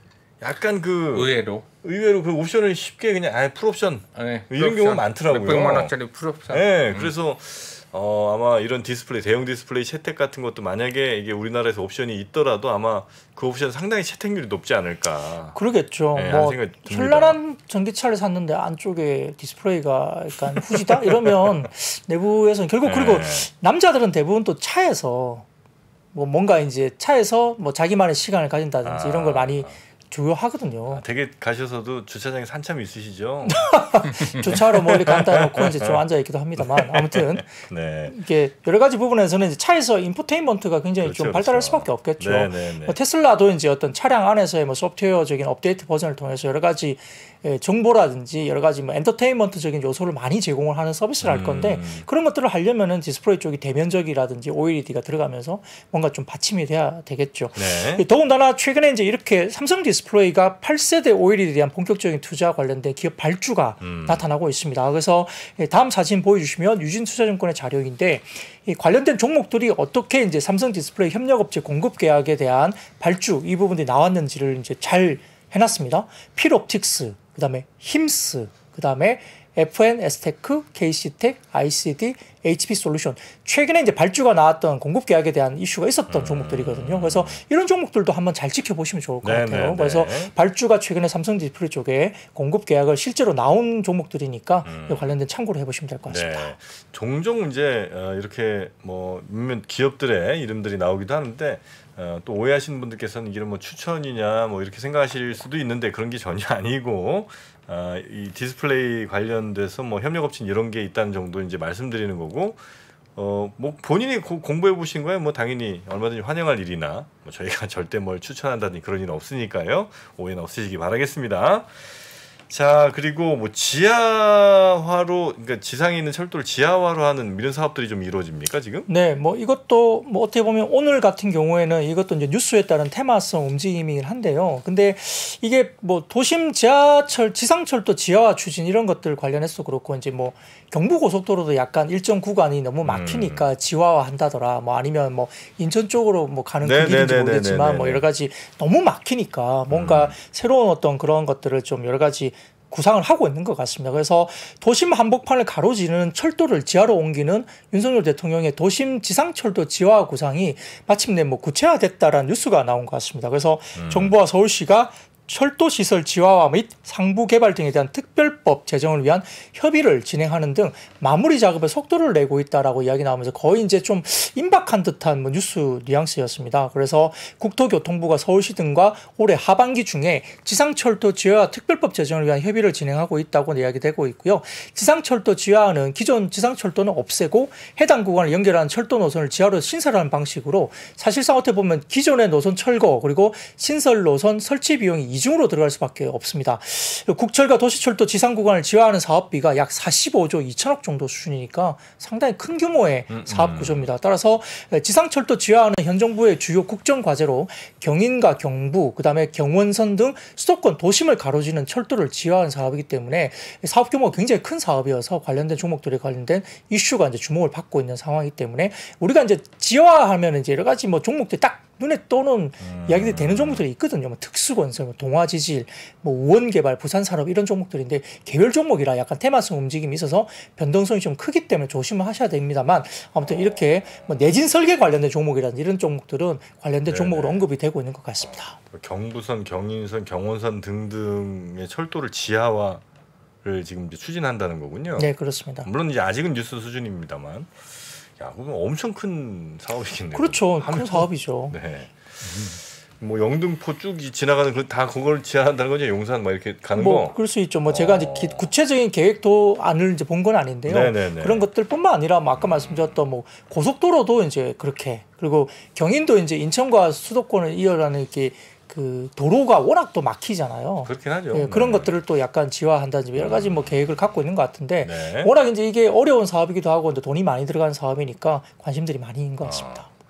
S1: 약간 그
S3: 의외로
S1: 의외로 그 옵션을 쉽게 그냥 아예 풀옵션 아, 네. 이런 경우가 많더라고요.
S3: 몇백만 원짜리 풀옵션.
S1: 네, 음. 그래서 어, 아마 이런 디스플레이, 대형 디스플레이 채택 같은 것도 만약에 이게 우리나라에서 옵션이 있더라도 아마 그 옵션 상당히 채택률이 높지 않을까.
S2: 그러겠죠.
S1: 네,
S2: 뭐 현란한 전기차를 샀는데 안쪽에 디스플레이가 약간 후지다 이러면 내부에서는 결국 네. 그리고 남자들은 대부분 또 차에서 뭐 뭔가 이제 차에서 뭐 자기만의 시간을 가진다든지 아. 이런 걸 많이 중요하거든요.
S1: 아, 되게 가셔서도 주차장에 산참이 있으시죠?
S2: 주차하러 멀리 간다 놓고 이제 좀 앉아 있기도 합니다만, 아무튼 네. 이게 여러 가지 부분에서는 이제 차에서 인포테인먼트가 굉장히 그렇죠, 좀 발달할 그렇죠. 수밖에 없겠죠. 네, 네, 네. 뭐 테슬라도 이제 어떤 차량 안에서의 뭐 소프트웨어적인 업데이트 버전을 통해서 여러 가지 예, 정보라든지 여러 가지 뭐 엔터테인먼트적인 요소를 많이 제공을 하는 서비스를 할 건데 음. 그런 것들을 하려면은 디스플레이 쪽이 대면적이라든지 오엘이디가 들어가면서 뭔가 좀 받침이 돼야 되겠죠. 네. 더군다나 최근에 이제 이렇게 삼성 디스플레이가 팔 세대 오엘이디에 대한 본격적인 투자 관련된 기업 발주가 음. 나타나고 있습니다. 그래서 다음 사진 보여주시면 유진투자증권의 자료인데 이 관련된 종목들이 어떻게 이제 삼성 디스플레이 협력업체 공급 계약에 대한 발주 이 부분이 나왔는지를 이제 잘 해놨습니다. 필옵틱스, 그 다음에 힘스, 그 다음에 에프엔에스테크, 케이씨텍, 아이씨디, 에이치피솔루션 최근에 이제 발주가 나왔던 공급 계약에 대한 이슈가 있었던 음. 종목들이거든요. 그래서 이런 종목들도 한번 잘 지켜보시면 좋을 것 네네네. 같아요. 그래서 발주가 최근에 삼성 디스플레이 쪽에 공급 계약을 실제로 나온 종목들이니까 음. 관련된 참고를 해보시면 될 것 같습니다.
S1: 네. 종종 이제 이렇게 뭐 몇몇 기업들의 이름들이 나오기도 하는데 어, 또 오해하시는 분들께서는 이게 뭐 추천이냐 뭐 이렇게 생각하실 수도 있는데 그런 게 전혀 아니고 어, 이 디스플레이 관련돼서 뭐 협력업체 이런 게 있다는 정도 이제 말씀드리는 거고 어, 뭐 본인이 고, 공부해 보신 거에 뭐 당연히 얼마든지 환영할 일이나 뭐 저희가 절대 뭘 추천한다든지 그런 일은 없으니까요. 오해는 없으시기 바라겠습니다. 자, 그리고 뭐 지하화로, 그러니까 지상에 있는 철도를 지하화로 하는 이런 사업들이 좀 이루어집니까 지금?
S2: 네, 뭐 이것도 뭐 어떻게 보면 오늘 같은 경우에는 이것도 이제 뉴스에 따른 테마성 움직임이긴 한데요. 근데 이게 뭐 도심 지하철, 지상철도 지하화 추진 이런 것들 관련해서 그렇고 이제 뭐 경부고속도로도 약간 일정 구간이 너무 막히니까 음. 지하화 한다더라. 뭐 아니면 뭐 인천 쪽으로 뭐 가는 그 길인지 모르겠지만 뭐 여러 가지 너무 막히니까 뭔가 음. 새로운 어떤 그런 것들을 좀 여러 가지 구상을 하고 있는 것 같습니다. 그래서 도심 한복판을 가로지르는 철도를 지하로 옮기는 윤석열 대통령의 도심 지상철도 지하화 구상이 마침내 뭐 구체화됐다라는 뉴스가 나온 것 같습니다. 그래서 음. 정부와 서울시가 철도시설 지하화 및 상부 개발 등에 대한 특별법 제정을 위한 협의를 진행하는 등 마무리 작업에 속도를 내고 있다라고 이야기 나오면서 거의 이제 좀 임박한 듯한 뭐 뉴스 뉘앙스였습니다. 그래서 국토교통부가 서울시 등과 올해 하반기 중에 지상철도 지하화 특별법 제정을 위한 협의를 진행하고 있다고 이야기되고 있고요. 지상철도 지하화는 기존 지상철도는 없애고 해당 구간을 연결하는 철도 노선을 지하로 신설하는 방식으로 사실상 어떻게 보면 기존의 노선 철거 그리고 신설 노선 설치 비용이 이중으로 들어갈 수밖에 없습니다. 국철과 도시철도 지상 구간을 지하화하는 사업비가 약 사십오조 이천억 정도 수준이니까 상당히 큰 규모의 음, 사업 구조입니다. 따라서 지상철도 지하화는 현 정부의 주요 국정 과제로 경인과 경부, 그다음에 경원선 등 수도권 도심을 가로지르는 철도를 지하화하는 사업이기 때문에 사업 규모가 굉장히 큰 사업이어서 관련된 종목들에 관련된 이슈가 이제 주목을 받고 있는 상황이기 때문에 우리가 이제 지하화하면 이제 여러 가지 뭐 종목들이 딱 눈에 떠오는 음. 이야기들이 되는 종목들이 있거든요. 뭐 특수건설, 동아지질, 뭐 우원개발, 부산산업 이런 종목들인데 개별 종목이라 약간 테마성 움직임이 있어서 변동성이 좀 크기 때문에 조심을 하셔야 됩니다만 아무튼 이렇게 뭐 내진 설계 관련된 종목이라든지 이런 종목들은 관련된 네네. 종목으로 언급이 되고 있는 것 같습니다.
S1: 경부선, 경인선, 경원선 등등의 철도를 지하화를 지금 이제 추진한다는 거군요.
S2: 네, 그렇습니다.
S1: 물론 이제 아직은 뉴스 수준입니다만. 야, 그건 엄청 큰 사업이겠네요.
S2: 그렇죠. 큰 사업이죠.
S1: 네. 음. 뭐 영등포 쭉 지나가는 그 다 그걸 지하한다는 거죠. 용산 막 이렇게 가는
S2: 뭐
S1: 거.
S2: 그럴 수 있죠. 뭐 제가 어. 이제 기, 구체적인 계획도 안을 이제 본 건 아닌데요. 네네네. 그런 것들뿐만 아니라 뭐 아까 말씀드렸던 뭐 고속도로도 이제 그렇게 그리고 경인도 이제 인천과 수도권을 이어가는 이렇게 그 도로가 워낙 또 막히잖아요.
S1: 그렇긴 하죠.
S2: 예, 그런 네. 것들을 또 약간 지화한다든지 여러 가지 뭐 계획을 갖고 있는 것 같은데 네. 워낙 이제 이게 어려운 사업이기도 하고 돈이 많이 들어가는 사업이니까 관심들이 많이 있는 것 같습니다.
S1: 아.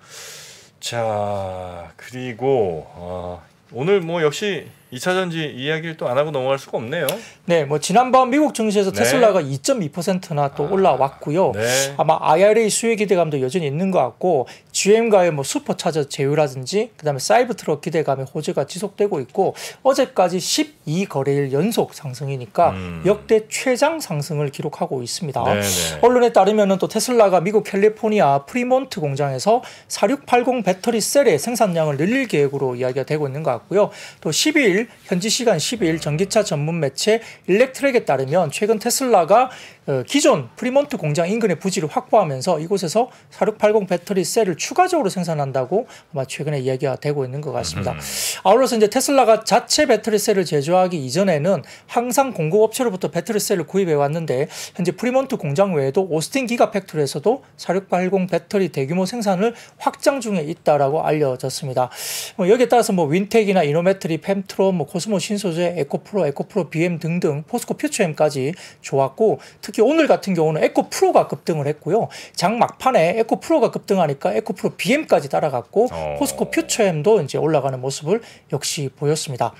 S1: 자, 그리고 어, 오늘 뭐 역시 이 차 전지 이야기를 또 안 하고 넘어갈 수가 없네요.
S2: 네, 뭐 지난번 미국 증시에서 네. 테슬라가 이 점 이 퍼센트나 또 아, 올라왔고요. 네. 아마 아이알에이 수혜 기대감도 여전히 있는 것 같고 지엠과의 뭐 슈퍼차저 제휴라든지 그다음에 사이버트럭 기대감의 호재가 지속되고 있고 어제까지 십이 거래일 연속 상승이니까 음. 역대 최장 상승을 기록하고 있습니다. 네네. 언론에 따르면은 또 테슬라가 미국 캘리포니아 프리몬트 공장에서 사육팔공 배터리 셀의 생산량을 늘릴 계획으로 이야기가 되고 있는 것 같고요. 또 십이일 현지 시간 십이일 전기차 전문 매체 일렉트랙에 따르면 최근 테슬라가 기존 프리몬트 공장 인근의 부지를 확보하면서 이곳에서 사육팔공 배터리 셀을 추가적으로 생산한다고 아마 최근에 이야기가 되고 있는 것 같습니다. 아울러서 이제 테슬라가 자체 배터리 셀을 제조하기 이전에는 항상 공급업체로부터 배터리 셀을 구입해 왔는데 현재 프리몬트 공장 외에도 오스틴 기가팩토리에서도 사육팔공 배터리 대규모 생산을 확장 중에 있다라고 알려졌습니다. 뭐 여기에 따라서 뭐 윈텍이나 이노메트리, 펨트론, 뭐 코스모 신소재, 에코프로, 에코프로 비엠 등등 포스코 퓨처엠까지 좋았고 특히 오늘 같은 경우는 에코프로가 급등을 했고요. 장 막판에 에코프로가 급등하니까 에코프로 비엠까지 따라갔고 어. 포스코 퓨처엠도 이제 올라가는 모습을 역시 보였습니다.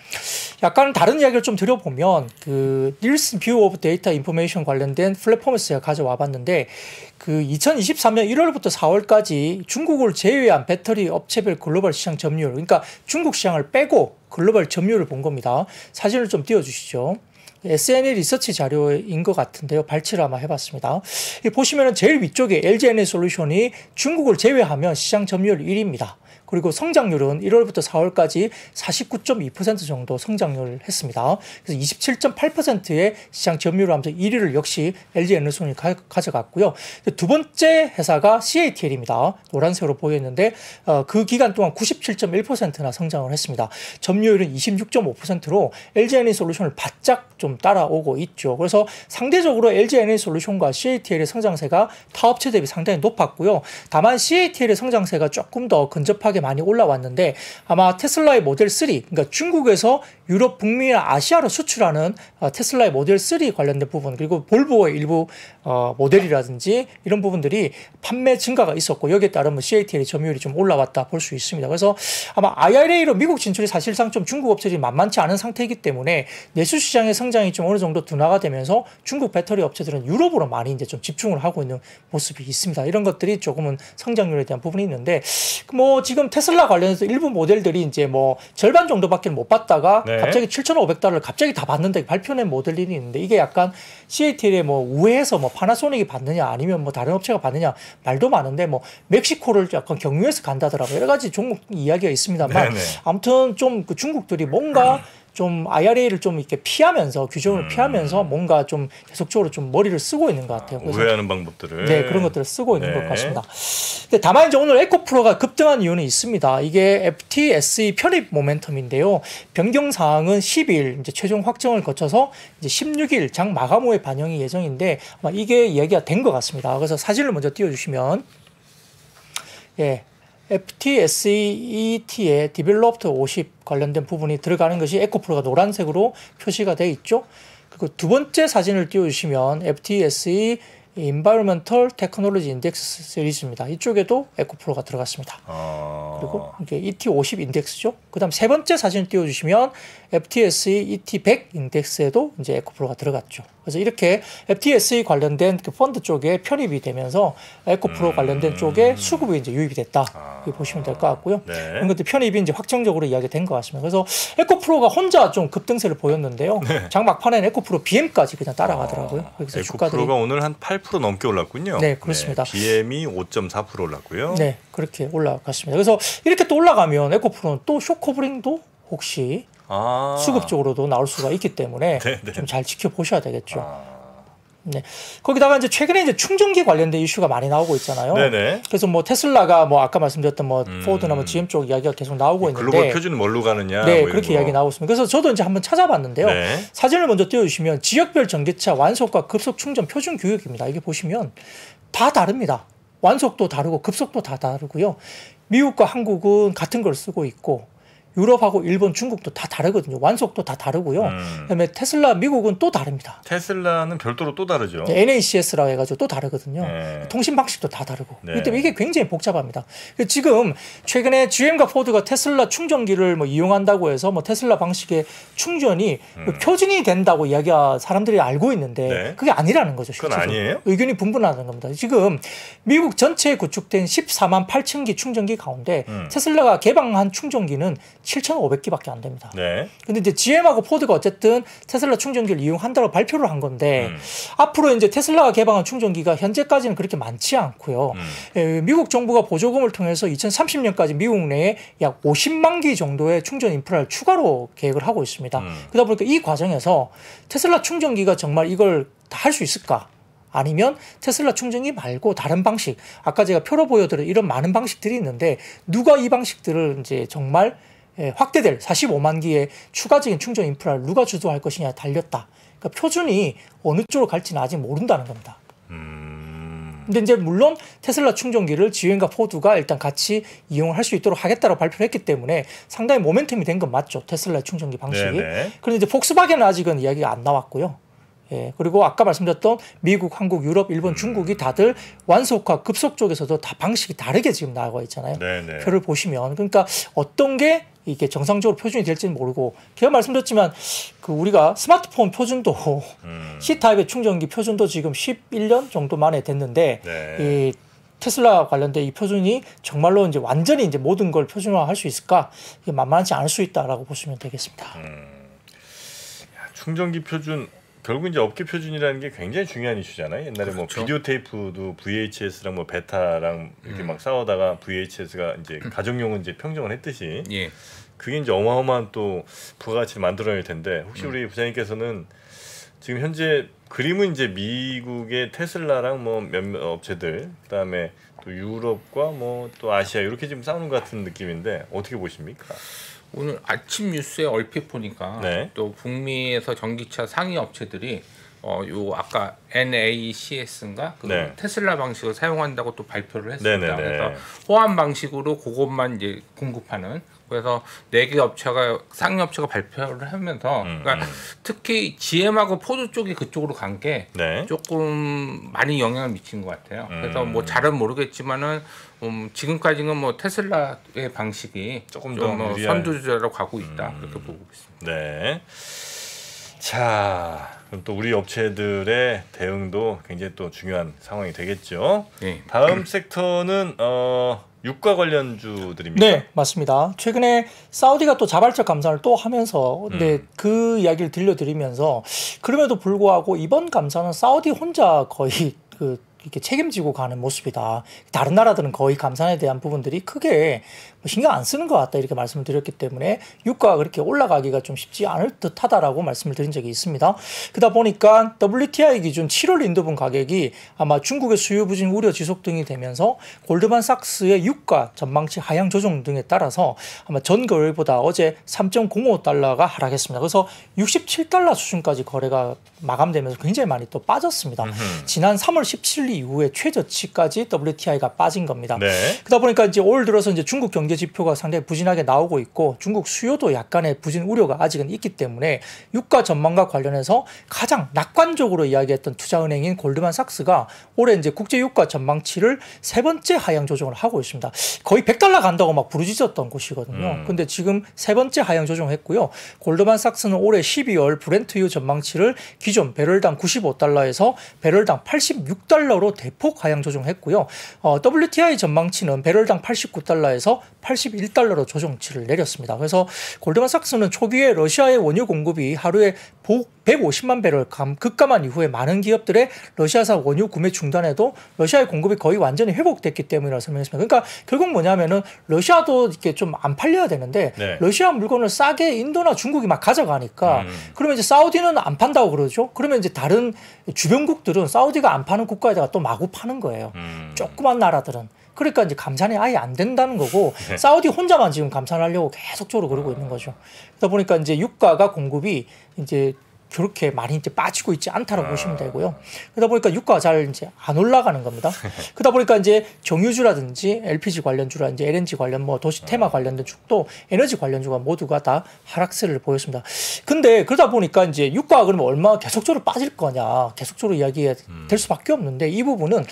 S2: 약간 다른 이야기를 좀 드려보면 그 닐슨 뷰 오브 데이터 인포메이션 관련된 플랫폼에서 제가 가져와 봤는데 그 이천이십삼년 일월부터 사월까지 중국을 제외한 배터리 업체별 글로벌 시장 점유율 그러니까 중국 시장을 빼고 글로벌 점유율을 본 겁니다. 사진을 좀 띄워주시죠. 에스엔엘 리서치 자료인 것 같은데요. 발췌를 아마 해봤습니다. 보시면은 제일 위쪽에 엘지에너지솔루션이 중국을 제외하면 시장 점유율 일 위입니다. 그리고 성장률은 일월부터 사월까지 사십구 점 이 퍼센트 정도 성장률을 했습니다. 그래서 이십칠 점 팔 퍼센트의 시장 점유율을 하면서 일 위를 역시 엘지에너지솔루션이 가져갔고요. 두 번째 회사가 씨에이티엘입니다. 노란색으로 보였는데 어, 그 기간 동안 구십칠 점 일 퍼센트나 성장을 했습니다. 점유율은 이십육 점 오 퍼센트로 엘지에너지솔루션을 바짝 좀 따라오고 있죠. 그래서 상대적으로 엘지에너지솔루션과 씨에이티엘의 성장세가 타 업체 대비 상당히 높았고요. 다만 씨에이티엘의 성장세가 조금 더 근접하게 많이 올라왔는데 아마 테슬라의 모델 쓰리, 그러니까 중국에서 유럽, 북미나 아시아로 수출하는 어, 테슬라의 모델 쓰리 관련된 부분, 그리고 볼보의 일부 어, 모델이라든지 이런 부분들이 판매 증가가 있었고 여기에 따른 뭐 씨에이티엘의 점유율이 좀 올라왔다 볼 수 있습니다. 그래서 아마 아이알에이로 미국 진출이 사실상 좀 중국 업체들이 만만치 않은 상태이기 때문에 내수 시장의 성장이 좀 어느 정도 둔화가 되면서 중국 배터리 업체들은 유럽으로 많이 이제 좀 집중을 하고 있는 모습이 있습니다. 이런 것들이 조금은 성장률에 대한 부분이 있는데 뭐 지금 테슬라 관련해서 일부 모델들이 이제 뭐 절반 정도밖에 못 받다가 네. 갑자기 칠천오백 달러를 갑자기 다 받는데 발표된 모델들이 있는데 이게 약간 씨에이티엘에 뭐 우회해서 뭐 파나소닉이 받느냐 아니면 뭐 다른 업체가 받느냐 말도 많은데 뭐 멕시코를 약간 경유해서 간다더라고요. 여러 가지 종목 이야기가 있습니다만 네네. 아무튼 좀 그 중국들이 뭔가 좀 아이알에이를 좀 이렇게 피하면서 규정을 음. 피하면서 뭔가 좀 계속적으로 좀 머리를 쓰고 있는 것 같아요.
S1: 그래서 우회하는 방법들을
S2: 네 그런 것들을 쓰고 있는 네. 것 같습니다. 근데 다만 이제 오늘 에코프로가 급등한 이유는 있습니다. 이게 에프티에스이 편입 모멘텀인데요. 변경 사항은 십이 일 이제 최종 확정을 거쳐서 이제 십육 일 장 마감 후에 반영이 예정인데 아마 이게 이야기가 된 것 같습니다. 그래서 사진을 먼저 띄워주시면 예. 에프티에스이의 Developed 오십 관련된 부분이 들어가는 것이 에코프로가 노란색으로 표시가 되어 있죠. 그리고 두 번째 사진을 띄워주시면 에프티에스이 Environmental Technology Index 시리즈입니다. 이쪽에도 에코프로가 들어갔습니다. 아... 그리고 이게 이티 오십 인덱스죠. 그 다음 세 번째 사진을 띄워주시면 에프티에스이 이티 백 인덱스에도 이제 에코프로가 들어갔죠. 그래서 이렇게 에프티에스이 관련된 그 펀드 쪽에 편입이 되면서 에코프로 음... 관련된 쪽에 수급이 이제 유입이 됐다. 아... 이렇게 보시면 될 것 같고요. 네. 그런 것들 편입이 이제 확정적으로 이야기된 것 같습니다. 그래서 에코프로가 혼자 좀 급등세를 보였는데요. 네. 장 막판에는 에코프로 비엠까지 그냥 따라가더라고요.
S1: 아...
S2: 그래서
S1: 에코프로가
S2: 주가들이
S1: 오늘 한 팔 퍼센트 넘게 올랐군요.
S2: 네, 그렇습니다.
S1: 네, 비엠이 오 점 사 퍼센트 올랐고요.
S2: 네, 그렇게 올라갔습니다. 그래서 이렇게 또 올라가면 에코프로는 또 쇼커브링도 혹시 아~ 수급 쪽으로도 나올 수가 있기 때문에 좀 잘 지켜보셔야 되겠죠. 아~ 네. 거기다가 이제 최근에 이제 충전기 관련된 이슈가 많이 나오고 있잖아요. 네네. 그래서 뭐 테슬라가 뭐 아까 말씀드렸던 뭐 음. 포드나 뭐 지엠 쪽 이야기가 계속 나오고 있는데
S1: 글로벌 표준은 뭘로 가느냐.
S2: 네, 뭐 그렇게 이야기 나오고 있습니다. 그래서 저도 이제 한번 찾아봤는데요. 네. 사진을 먼저 띄워주시면 지역별 전기차 완속과 급속 충전 표준 규격입니다. 이게 보시면 다 다릅니다. 완속도 다르고 급속도 다 다르고요. 미국과 한국은 같은 걸 쓰고 있고 유럽하고 일본, 중국도 다 다르거든요. 완속도 다 다르고요. 음. 그다음에 테슬라 미국은 또 다릅니다.
S1: 테슬라는 별도로 또 다르죠.
S2: 엔에이씨에스라고 해가지고 또 다르거든요. 네. 통신 방식도 다 다르고. 네. 그렇기 때문에 이게 굉장히 복잡합니다. 지금 최근에 지엠과 포드가 테슬라 충전기를 뭐 이용한다고 해서 뭐 테슬라 방식의 충전이 음. 표준이 된다고 이야기가 사람들이 알고 있는데 네. 그게 아니라는 거죠.
S1: 그건 아니에요?
S2: 의견이 분분하다는 겁니다. 지금 미국 전체에 구축된 십사만 팔천 기 충전기 가운데 음. 테슬라가 개방한 충전기는 칠천오백 기밖에 안 됩니다. 네. 근데 이제 지엠하고 포드가 어쨌든 테슬라 충전기를 이용한다고 발표를 한 건데 음. 앞으로 이제 테슬라가 개방한 충전기가 현재까지는 그렇게 많지 않고요. 음. 에, 미국 정부가 보조금을 통해서 이천삼십 년까지 미국 내에 약 오십만 기 정도의 충전 인프라를 추가로 계획을 하고 있습니다. 음. 그러다 보니까 이 과정에서 테슬라 충전기가 정말 이걸 다 할 수 있을까? 아니면 테슬라 충전기 말고 다른 방식, 아까 제가 표로 보여드린 이런 많은 방식들이 있는데 누가 이 방식들을 이제 정말 확대될 사십오만 기의 추가적인 충전 인프라를 누가 주도할 것이냐에 달렸다. 그러니까 표준이 어느 쪽으로 갈지는 아직 모른다는 겁니다. 음... 근데 이제 물론 테슬라 충전기를 지엠과 포드가 일단 같이 이용을 할 수 있도록 하겠다고 발표를 했기 때문에 상당히 모멘텀이 된 건 맞죠. 테슬라의 충전기 방식이. 네네. 그런데 이제 폭스바겐은 아직은 이야기가 안 나왔고요. 예, 그리고 아까 말씀드렸던 미국, 한국, 유럽, 일본, 중국이 다들 완속화, 급속 쪽에서도 다 방식이 다르게 지금 나와 있잖아요. 네네. 표를 보시면. 그러니까 어떤 게 이게 정상적으로 표준이 될지는 모르고 제가 말씀드렸지만 그 우리가 스마트폰 표준도 음. C타입의 충전기 표준도 지금 십일 년 정도 만에 됐는데 네. 이 테슬라 관련된 이 표준이 정말로 이제 완전히 이제 모든 걸 표준화할 수 있을까? 이게 만만치 않을 수 있다라고 보시면 되겠습니다. 음.
S1: 야, 충전기 표준 결국 이제 업계 표준이라는 게 굉장히 중요한 이슈잖아요. 옛날에 그렇죠. 뭐 비디오 테이프도 브이에이치에스랑 뭐 베타랑 이렇게 음. 막 싸우다가 브이에이치에스가 이제 음. 가정용은 이제 평정을 했듯이 예. 그게 이제 어마어마한 또 부가가치를 만들어낼 텐데 혹시 음. 우리 부장님께서는 지금 현재 그림은 이제 미국의 테슬라랑 뭐 몇몇 업체들 그다음에 또 유럽과 뭐 또 아시아 이렇게 지금 싸우는 것 같은 느낌인데 어떻게 보십니까?
S3: 오늘 아침 뉴스에 얼핏 보니까 네. 또 북미에서 전기차 상위 업체들이 어, 요 아까 낸에이씨에스인가 그
S1: 네.
S3: 테슬라 방식을 사용한다고 또 발표를 했습니다.
S1: 네네네.
S3: 그래서 호환 방식으로 그것만 이제 공급하는. 그래서 네 개 업체가 상위 업체가 발표를 하면서
S1: 음,
S3: 그러니까
S1: 음.
S3: 특히 지엠하고 포드 쪽이 그쪽으로 간 게
S1: 네.
S3: 조금 많이 영향을 미친 것 같아요. 그래서
S1: 음.
S3: 뭐 잘은 모르겠지만은 음, 지금까지는 뭐 테슬라의 방식이
S1: 조금
S3: 조금
S1: 더
S3: 뭐
S1: 유리한-
S3: 선두주자로 가고 있다
S1: 음.
S3: 그렇게 보고 있습니다.
S1: 네. 자, 그럼 또 우리 업체들의 대응도 굉장히 또 중요한 상황이 되겠죠.
S3: 네.
S1: 다음 섹터는 어, 유가 관련주들입니다.
S2: 네, 맞습니다. 최근에 사우디가 또 자발적 감산을 또 하면서 근데
S1: 음.
S2: 그 이야기를 들려드리면서 그럼에도 불구하고 이번 감산은 사우디 혼자 거의 그 이렇게 책임지고 가는 모습이다. 다른 나라들은 거의 감산에 대한 부분들이 크게 뭐 신경 안 쓰는 것 같다 이렇게 말씀을 드렸기 때문에 유가가 그렇게 올라가기가 좀 쉽지 않을 듯하다라고 말씀을 드린 적이 있습니다. 그러다 보니까 더블유티아이 기준 칠월 인도분 가격이 아마 중국의 수요 부진 우려 지속 등이 되면서 골드만삭스의 유가 전망치 하향 조정 등에 따라서 아마 전거래보다 어제 삼 점 공오 달러가 하락했습니다. 그래서 육십칠 달러 수준까지 거래가 마감되면서 굉장히 많이 또 빠졌습니다.
S1: 음흠.
S2: 지난 삼월 십칠일 이후에 최저치까지 더블유티아이가 빠진 겁니다.
S1: 네.
S2: 그러다 보니까 이제 올 들어서 이제 중국 경제 지표가 상당히 부진하게 나오고 있고 중국 수요도 약간의 부진 우려가 아직은 있기 때문에 유가 전망과 관련해서 가장 낙관적으로 이야기했던 투자은행인 골드만삭스가 올해 이제 국제 유가 전망치를 세 번째 하향 조정을 하고 있습니다. 거의 백 달러 간다고 막 부르짖었던 곳이거든요.
S1: 음.
S2: 근데 지금 세 번째 하향 조정했고요. 골드만삭스는 올해 십이월 브렌트유 전망치를 기존 배럴당 구십오 달러에서 배럴당 팔십육 달러로 대폭 하향 조정했고요. 어, 더블유티아이 전망치는 배럴당 팔십구 달러에서 팔십일 달러로 조정치를 내렸습니다. 그래서 골드만삭스는 초기에 러시아의 원유 공급이 하루에 백오십만 배럴 감, 급감한 이후에 많은 기업들의 러시아산 원유 구매 중단에도 러시아의 공급이 거의 완전히 회복됐기 때문이라고 설명했습니다. 그러니까 결국 뭐냐면은 러시아도 이렇게 좀 안 팔려야 되는데
S1: 네.
S2: 러시아 물건을 싸게 인도나 중국이 막 가져가니까
S1: 음.
S2: 그러면 이제 사우디는 안 판다고 그러죠. 그러면 이제 다른 주변국들은 사우디가 안 파는 국가에다가 또 마구 파는 거예요.
S1: 음.
S2: 조그만 나라들은. 그러니까 이제 감산이 아예 안 된다는 거고
S1: 네.
S2: 사우디 혼자만 지금 감산하려고 계속적으로 그러고 있는 거죠. 그러다 보니까 이제 유가가 공급이 이제 그렇게 많이 이제 빠지고 있지 않다라고
S1: 아.
S2: 보시면 되고요. 그러다 보니까 유가가 잘 이제 안 올라가는 겁니다. 그러다 보니까 이제 정유주라든지 엘피지 관련주라 이제 엘엔지 관련 뭐 도시 테마 관련된 쪽도 에너지 관련주가 모두가 다 하락세를 보였습니다. 근데 그러다 보니까 이제 유가가 그러면 얼마 계속적으로 빠질 거냐 계속적으로 이야기가 될 수밖에 없는데 이 부분은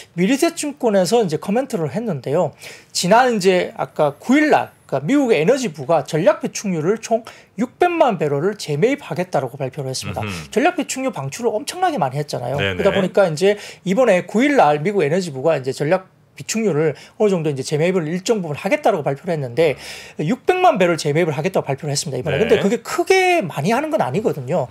S2: 미래세증권에서 이제 코멘트를 했는데요. 지난 이제 아까 구일 날 그러니까 미국의 에너지부가 전략 배출률을 총 육백만 배럴을 재매입하겠다라고 발표를 했습니다.
S1: 음흠.
S2: 전략 배출률 방출을 엄청나게 많이 했잖아요.
S1: 네네.
S2: 그러다 보니까 이제 이번에 구일 날 미국 에너지부가 이제 전략 비축률을 어느 정도 이제 재매입을 일정 부분 하겠다라고 발표를 했는데 육백만 배럴 재매입을 하겠다고 발표를 했습니다. 이번에.
S1: 네.
S2: 근데 그게 크게 많이 하는 건 아니거든요.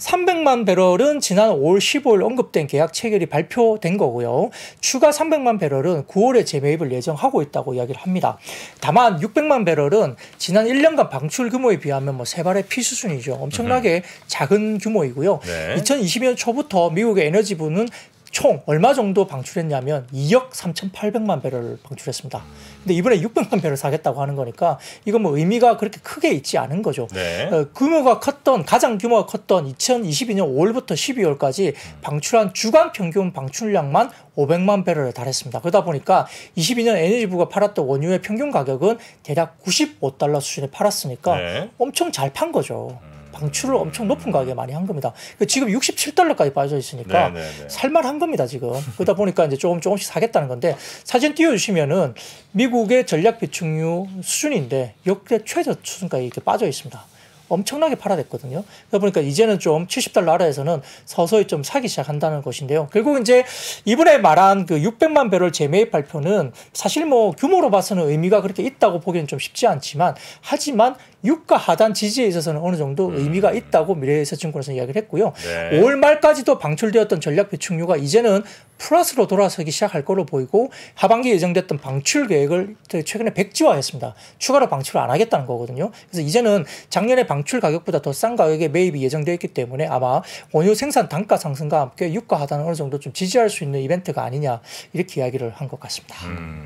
S2: 삼백만 배럴은 지난 오월 십오일 언급된 계약 체결이 발표된 거고요. 추가 삼백만 배럴은 구월에 재매입을 예정하고 있다고 이야기를 합니다. 다만 육백만 배럴은 지난 일 년간 방출 규모에 비하면 뭐 세 발의 피 수준이죠. 엄청나게 작은 규모이고요.
S1: 네.
S2: 이천이십 년 초부터 미국의 에너지부는 총 얼마 정도 방출했냐면 이억 삼천팔백만 배럴을 방출했습니다. 근데 이번에 육백만 배럴 사겠다고 하는 거니까 이건 뭐 의미가 그렇게 크게 있지 않은 거죠.
S1: 네.
S2: 어, 규모가 컸던 가장 규모가 컸던 이천이십이 년 오월부터 십이월까지 방출한 주간 평균 방출량만 오백만 배럴에 달했습니다. 그러다 보니까 이십이 년 에너지부가 팔았던 원유의 평균 가격은 대략 구십오 달러 수준에 팔았으니까
S1: 네.
S2: 엄청 잘 판 거죠. 방출을 엄청 높은 가격에 많이 한 겁니다. 지금 육십칠 달러까지 빠져 있으니까
S1: 네, 네, 네.
S2: 살만한 겁니다, 지금. 그러다 보니까 이제 조금 조금씩 사겠다는 건데 사진 띄워주시면은 미국의 전략 비축유 수준인데 역대 최저 수준까지 이렇게 빠져 있습니다. 엄청나게 팔아댔거든요. 그러다 보니까 이제는 좀 칠십 달러 아래에서는 서서히 좀 사기 시작한다는 것인데요. 결국 이제 이번에 말한 그 육백만 배럴 재매입 발표는 사실 뭐 규모로 봐서는 의미가 그렇게 있다고 보기는 좀 쉽지 않지만 하지만 유가 하단 지지에 있어서는 어느 정도 의미가 있다고 미래에셋증권에서 이야기를 했고요.
S1: 네.
S2: 오월 말까지도 방출되었던 전략 비축유가 이제는 플러스로 돌아서기 시작할 거로 보이고 하반기에 예정됐던 방출 계획을 최근에 백지화했습니다. 추가로 방출을 안 하겠다는 거거든요. 그래서 이제는 작년에 방출 가격보다 더 싼 가격에 매입이 예정되어 있기 때문에 아마 원유 생산 단가 상승과 함께 유가 하단을 어느 정도 좀 지지할 수 있는 이벤트가 아니냐 이렇게 이야기를 한 것 같습니다.
S1: 음.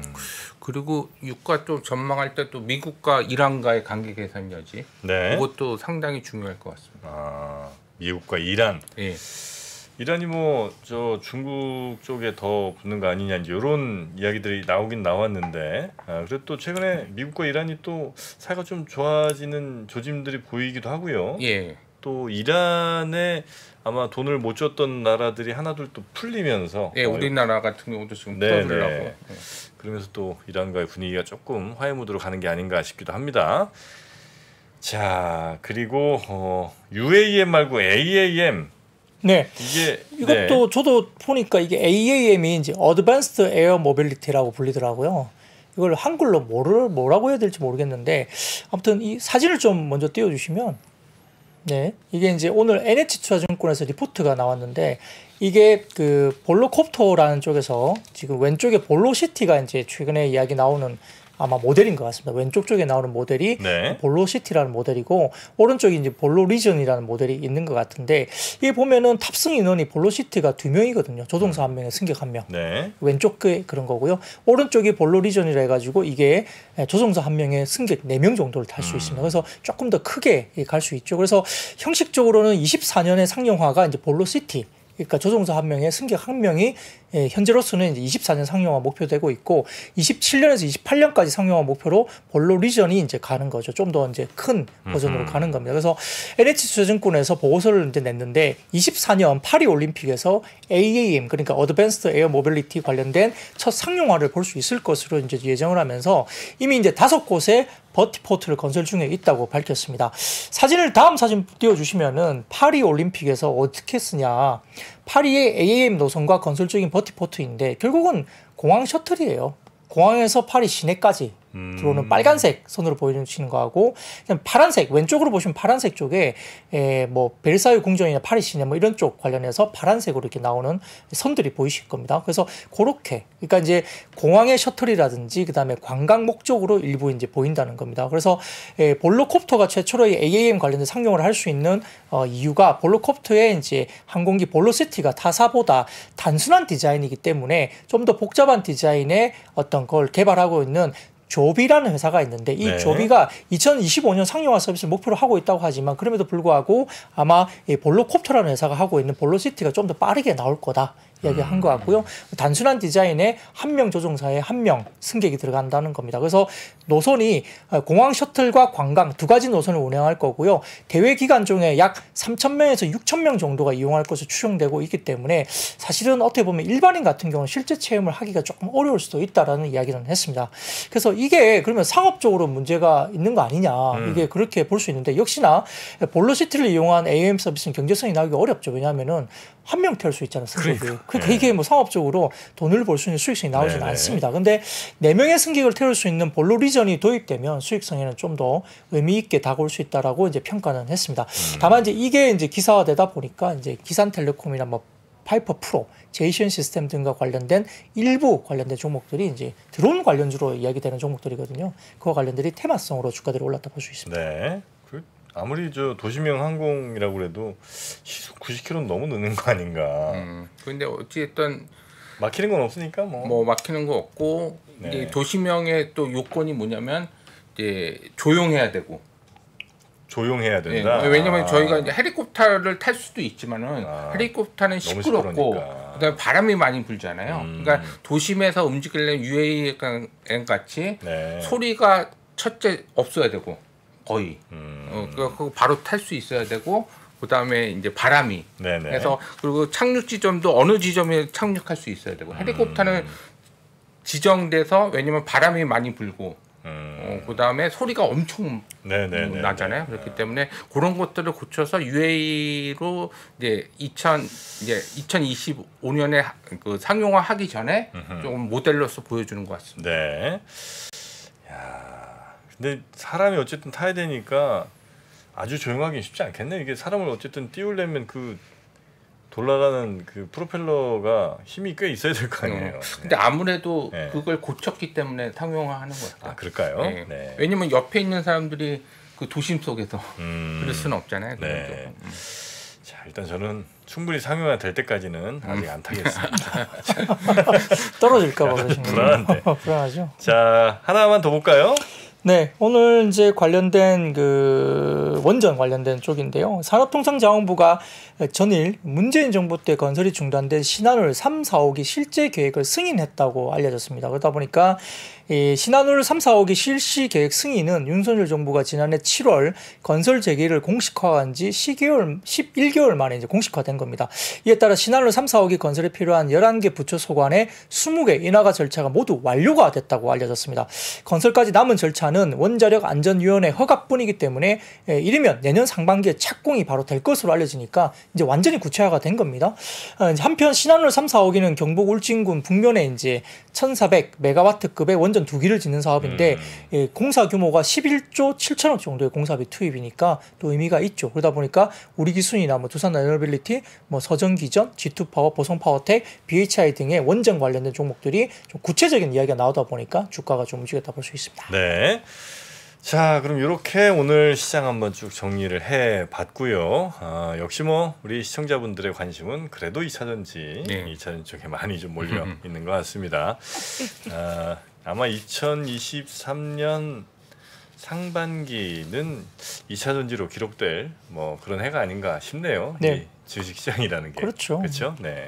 S3: 그리고 유가 좀 전망할 때 또 미국과 이란과의 관계 개선 여지
S1: 네.
S3: 그것도 상당히 중요할 것 같습니다.
S1: 아, 미국과 이란.
S3: 예.
S1: 이란이 뭐 저 중국 쪽에 더 붙는 거 아니냐 이제 이런 이야기들이 나오긴 나왔는데 아, 그래도 또 최근에 미국과 이란이 또 사이가 좀 좋아지는 조짐들이 보이기도 하고요.
S3: 예.
S1: 또 이란에 아마 돈을 못 줬던 나라들이 하나둘 또 풀리면서
S3: 예, 우리나라 같은 경우도 지금 풀어주려고. 네.
S1: 그러면서 또 이란과의 분위기가 조금 화해 무드로 가는 게 아닌가 싶기도 합니다. 자 그리고 어, 유에이엠 말고 에이에이엠
S2: 네.
S1: 이게
S2: 이것도
S1: 네.
S2: 저도 보니까 이게 에이에이엠이 이제 Advanced Air Mobility라고 불리더라고요. 이걸 한글로 뭐를 뭐라고 해야 될지 모르겠는데 아무튼 이 사진을 좀 먼저 띄워주시면 네 이게 이제 오늘 엔에이치투자증권에서 리포트가 나왔는데 이게 그 볼로콥터라는 쪽에서 지금 왼쪽에 볼로시티가 이제 최근에 이야기 나오는 아마 모델인 것 같습니다. 왼쪽 쪽에 나오는 모델이 네. 볼로시티라는 모델이고 오른쪽에 이제 볼로리전이라는 모델이 있는 것 같은데 이게 보면은 탑승 인원이 볼로시티가 두 명이거든요. 조종사 한 명에 승객 한 명. 네. 왼쪽에 그런 거고요. 오른쪽이 볼로리전이라 해가지고 이게 조종사 한 명에 승객 네 명 정도를 탈 수 음. 있습니다. 그래서 조금 더 크게 갈 수 있죠. 그래서 형식적으로는 이십사 년에 상용화가 이제 볼로시티. 그러니까 조종사 한 명에 승객 한 명이 예, 현재로서는 이제 이십사 년 상용화 목표되고 있고 이십칠 년에서 이십팔 년까지 상용화 목표로 볼로 리전이 이제 가는 거죠. 좀 더 이제 큰 버전으로 음흠. 가는 겁니다. 그래서 엔에이치투자증권에서 보고서를 이제 냈는데 이십사 년 파리 올림픽에서 에이에이엠 그러니까 어드밴스드 에어 모빌리티 관련된 첫 상용화를 볼 수 있을 것으로 이제 예정을 하면서 이미 이제 다섯 곳에 버티포트를 건설 중에 있다고 밝혔습니다. 사진을 다음 사진 띄워주시면은 파리 올림픽에서 어떻게 쓰냐. 파리의 에이에이엠 노선과 건설적인 버티포트인데 결국은 공항 셔틀이에요. 공항에서 파리 시내까지 음. 들어오는 빨간색 선으로 보여주시는 거하고 파란색 왼쪽으로 보시면 파란색 쪽에 에, 뭐 벨사유 궁전이나 파리 시내 뭐 이런 쪽 관련해서 파란색으로 이렇게 나오는 선들이 보이실 겁니다. 그래서 그렇게 그러니까 이제 공항의 셔틀이라든지 그다음에 관광 목적으로 일부 이제 보인다는 겁니다. 그래서 에, 볼로콥터가 최초로 에이에이엠 관련된 상용을 할 수 있는 어, 이유가 볼로콥터의 이제 항공기 볼로시티가 타사보다 단순한 디자인이기 때문에 좀 더 복잡한 디자인의 어떤 걸 개발하고 있는 조비라는 회사가 있는데 이 네. 조비가 이천이십오 년 상용화 서비스를 목표로 하고 있다고 하지만 그럼에도 불구하고 아마 이 볼로콥터라는 회사가 하고 있는 볼로시티가 좀 더 빠르게 나올 거다. 이야기한 것 같고요. 단순한 디자인에 한 명 조종사에 한 명 승객이 들어간다는 겁니다. 그래서 노선이 공항 셔틀과 관광 두 가지 노선을 운행할 거고요. 대회 기간 중에 약 삼천 명에서 육천 명 정도가 이용할 것으로 추정되고 있기 때문에 사실은 어떻게 보면 일반인 같은 경우는 실제 체험을 하기가 조금 어려울 수도 있다라는 이야기는 했습니다. 그래서 이게 그러면 상업적으로 문제가 있는 거 아니냐. 음. 이게 그렇게 볼 수 있는데 역시나 볼로시티를 이용한 에이엠 서비스는 경제성이 나오기 어렵죠. 왜냐하면은 한 명 태울 수 있잖아요. 승객이. 그러니까. 그러니까 이게 뭐 상업적으로 돈을 벌 수 있는 수익성이 나오지는 네네. 않습니다. 근데 네 명의 승객을 태울 수 있는 볼로 리전이 도입되면 수익성에는 좀 더 의미 있게 다가올 수 있다라고 이제 평가는 했습니다. 음. 다만 이제 이게 이제 기사화되다 보니까 이제 기산텔레콤이나 뭐 파이퍼 프로, 제이션 시스템 등과 관련된 일부 관련된 종목들이 이제 드론 관련주로 이야기되는 종목들이거든요. 그와 관련들이 테마성으로 주가들이 올랐다 볼 수 있습니다.
S1: 네. 아무리 저 도시명 항공이라고 그래도 시속 구십 킬로미터는 너무 느는 거 아닌가.
S3: 음. 근데 어찌됐든
S1: 막히는 건 없으니까 뭐.
S3: 뭐 막히는 거 없고 네. 이제 도시명의 또 요건이 뭐냐면 이제 조용해야 되고.
S1: 조용해야 된다.
S3: 네. 왜냐면 아. 저희가 이제 헬리콥터를 탈 수도 있지만은 아. 헬리콥터는 시끄럽고 그다음에 바람이 많이 불잖아요. 음. 그러니까 도심에서 움직이려면 유에이엠 같이 네. 소리가 첫째 없어야 되고. 거의 음. 어, 그거 바로 탈 수 있어야 되고 그 다음에 이제 바람이 네네. 그래서 그리고 착륙 지점도 어느 지점에 착륙할 수 있어야 되고 헬리콥터는 음. 지정돼서 왜냐면 바람이 많이 불고 음. 어, 그 다음에 소리가 엄청 네네네. 나잖아요. 그렇기 네. 때문에 그런 것들을 고쳐서 유에이로 이제 이천 이제 이천이십오 년에 그 상용화 하기 전에 음흠. 조금 모델로서 보여주는 것 같습니다.
S1: 네. 야. 근데 사람이 어쨌든 타야 되니까 아주 조용하기 쉽지 않겠네. 이게 사람을 어쨌든 띄우려면 그 돌아가는 그 프로펠러가 힘이 꽤 있어야 될 거 아니에요. 어.
S3: 근데 아무래도 네. 그걸 고쳤기 때문에 상용화하는 것 같아요.
S1: 아 그럴까요?
S3: 네. 네. 왜냐면 옆에 있는 사람들이 그 도심 속에서 음. 그럴 수는 없잖아요.
S1: 네. 음. 자 일단 저는 충분히 상용화 될 때까지는 아직 안 타겠습니다.
S2: 떨어질까 봐 그러시는
S1: 불안한데.
S2: 불안하죠.
S1: 자 하나만 더 볼까요?
S2: 네, 오늘 이제 관련된 그 원전 관련된 쪽인데요. 산업통상자원부가 전일 문재인 정부 때 건설이 중단된 신한울 삼, 사호기 실제 계획을 승인했다고 알려졌습니다. 그러다 보니까 이 신한울 삼, 사호기 실시 계획 승인은 윤석열 정부가 지난해 칠월 건설 재개를 공식화한 지 십개월, 십일 개월 만에 이제 공식화된 겁니다. 이에 따라 신한울 삼, 사호기 건설에 필요한 열한 개 부처 소관의 이십 개 인허가 절차가 모두 완료가 됐다고 알려졌습니다. 건설까지 남은 절차는 원자력안전위원회 허가뿐이기 때문에 이르면 내년 상반기에 착공이 바로 될 것으로 알려지니까 이제 완전히 구체화가 된 겁니다. 한편 신한울 삼, 사호기는 경북 울진군 북면에 이제 천사백 메가와트급의 원전 두 기를 짓는 사업인데 음. 공사 규모가 십일조 칠천억 정도의 공사비 투입이니까 또 의미가 있죠. 그러다 보니까 우리 기순이나 뭐 두산 에너빌리티, 뭐 서정기전, 지투파워, 보성파워텍, 비에이치아이 등의 원전 관련된 종목들이 좀 구체적인 이야기가 나오다 보니까 주가가 좀 움직였다 볼 수 있습니다.
S1: 네. 자, 그럼 이렇게 오늘 시장 한번 쭉 정리를 해봤고요. 아, 역시 뭐 우리 시청자분들의 관심은 그래도 이차전지, 네. 이차전지 쪽에 많이 좀 몰려 있는 것 같습니다. 아, 아마 이천이십삼 년 상반기는 이차전지로 기록될 뭐 그런 해가 아닌가 싶네요.
S2: 네.
S1: 이 주식시장이라는 게.
S2: 그렇죠.
S1: 그렇죠. 네.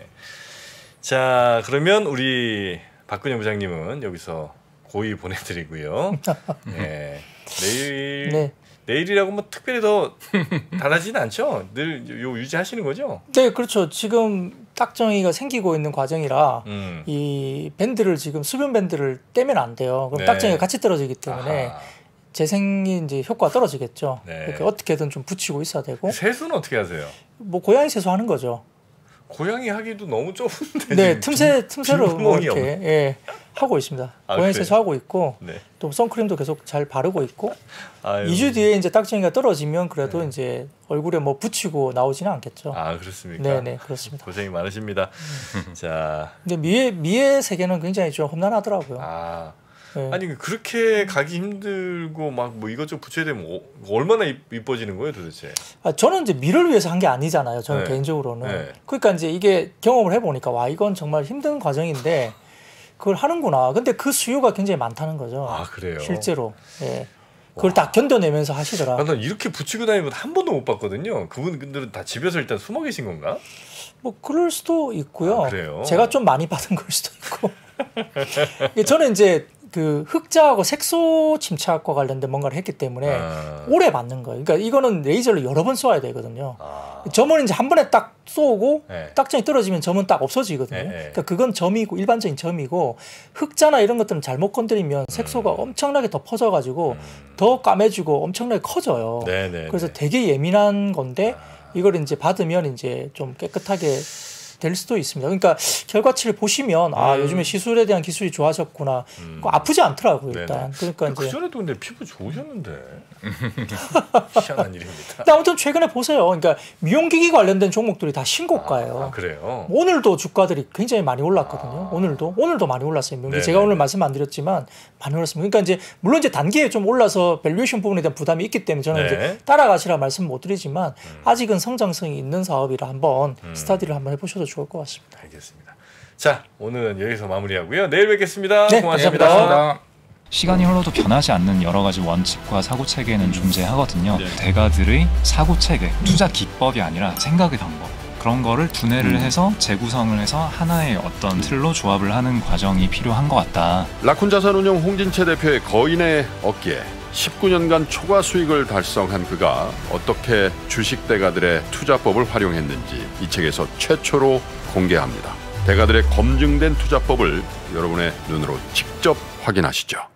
S1: 자, 그러면 우리 박근영 부장님은 여기서 고의 보내드리고요. 네. 내일 네. 내일이라고 뭐 특별히 더 달라지진 않죠? 늘 요 유지하시는 거죠?
S2: 네, 그렇죠. 지금 딱정이가 생기고 있는 과정이라 음. 이 밴드를 지금 수변 밴드를 떼면 안 돼요. 그럼 네. 딱정이가 같이 떨어지기 때문에 아하. 재생이 이제 효과가 떨어지겠죠. 네. 그러니까 어떻게든 좀 붙이고 있어야 되고.
S1: 세수는 어떻게 하세요?
S2: 뭐 고양이 세수하는 거죠.
S1: 고양이 하기도 너무 좁은데.
S2: 네, 틈새 틈새로 뭐 이렇게 예, 하고 있습니다.
S1: 아,
S2: 고양이 세수하고 있고
S1: 네.
S2: 또 선크림도 계속 잘 바르고 있고.
S1: 아유.
S2: 이 주 뒤에 이제 딱정이가 떨어지면 그래도 네. 이제 얼굴에 뭐 붙이고 나오지는 않겠죠.
S1: 아, 그렇습니까?
S2: 네, 네, 그렇습니다.
S1: 고생이 많으십니다. 자.
S2: 근데 미의 미의 세계는 굉장히 좀 험난하더라고요.
S1: 아. 네. 아니 그렇게 가기 힘들고 막 뭐 이것저것 붙여야 되면 어, 얼마나 이뻐지는 거예요 도대체?
S2: 아, 저는 이제 미를 위해서 한 게 아니잖아요. 저는 네. 개인적으로는. 네. 그러니까 이제 이게 경험을 해보니까 와 이건 정말 힘든 과정인데 그걸 하는구나. 근데 그 수요가 굉장히 많다는 거죠.
S1: 아, 그래요?
S2: 실제로. 예. 그걸 와. 다 견뎌내면서 하시더라.
S1: 아, 난 이렇게 붙이고 다니는 건 한 번도 못 봤거든요. 그분들은 다 집에서 일단 숨어 계신 건가?
S2: 뭐 그럴 수도 있고요.
S1: 아, 그래요?
S2: 제가 좀 많이 받은 걸 수도 있고. 저는 이제 그 흑자하고 색소 침착과 관련된 뭔가를 했기 때문에 아. 오래 받는 거예요. 그러니까 이거는 레이저를 여러 번 쏘아야 되거든요. 아. 점은 이제 한 번에 딱 쏘고 네. 딱정이 떨어지면 점은 딱 없어지거든요. 네. 그러니까 그건 점이고 일반적인 점이고 흑자나 이런 것들은 잘못 건드리면 색소가 음. 엄청나게 더 퍼져가지고 음. 더 까매지고 엄청나게 커져요.
S1: 네네.
S2: 그래서 되게 예민한 건데 아. 이걸 이제 받으면 이제 좀 깨끗하게 될 수도 있습니다. 그러니까 결과치를 보시면 아 음. 요즘에 시술에 대한 기술이 좋아졌구나. 음. 아프지 않더라고요 일단. 네네. 그러니까
S1: 그
S2: 이제
S1: 전에도 근데 피부 좋으셨는데 희한한 일입니다.
S2: 근데 아무튼 최근에 보세요. 그러니까 미용기기 관련된 종목들이 다 신고가예요.
S1: 아, 그래요?
S2: 오늘도 주가들이 굉장히 많이 올랐거든요. 아. 오늘도 오늘도 많이 올랐어요. 네네네. 제가 오늘 말씀 안 드렸지만 많이 올랐습니다. 그러니까 이제 물론 이제 단기에 좀 올라서 밸류에이션 부분에 대한 부담이 있기 때문에 저는 네. 이제 따라가시라 말씀 못 드리지만 음. 아직은 성장성이 있는 사업이라 한번 음. 스타디를 한번 해보셔도 좋을 것 같습니다.
S1: 알겠습니다. 자, 오늘은 여기서 마무리하고요. 내일 뵙겠습니다.
S2: 네,
S1: 고맙습니다.
S2: 고맙습니다.
S4: 시간이 흘러도 변하지 않는 여러 가지 원칙과 사고 체계는 존재하거든요. 네. 대가들의 사고 체계, 투자 기법이 아니라 생각의 방법. 그런 거를 분해를 음. 해서 재구성을 해서 하나의 어떤 틀로 조합을 하는 과정이 필요한 것 같다.
S5: 라쿤 자산운용 홍진채 대표의 거인의 어깨에 십구 년간 초과 수익을 달성한 그가 어떻게 주식 대가들의 투자법을 활용했는지 이 책에서 최초로 공개합니다. 대가들의 검증된 투자법을 여러분의 눈으로 직접 확인하시죠.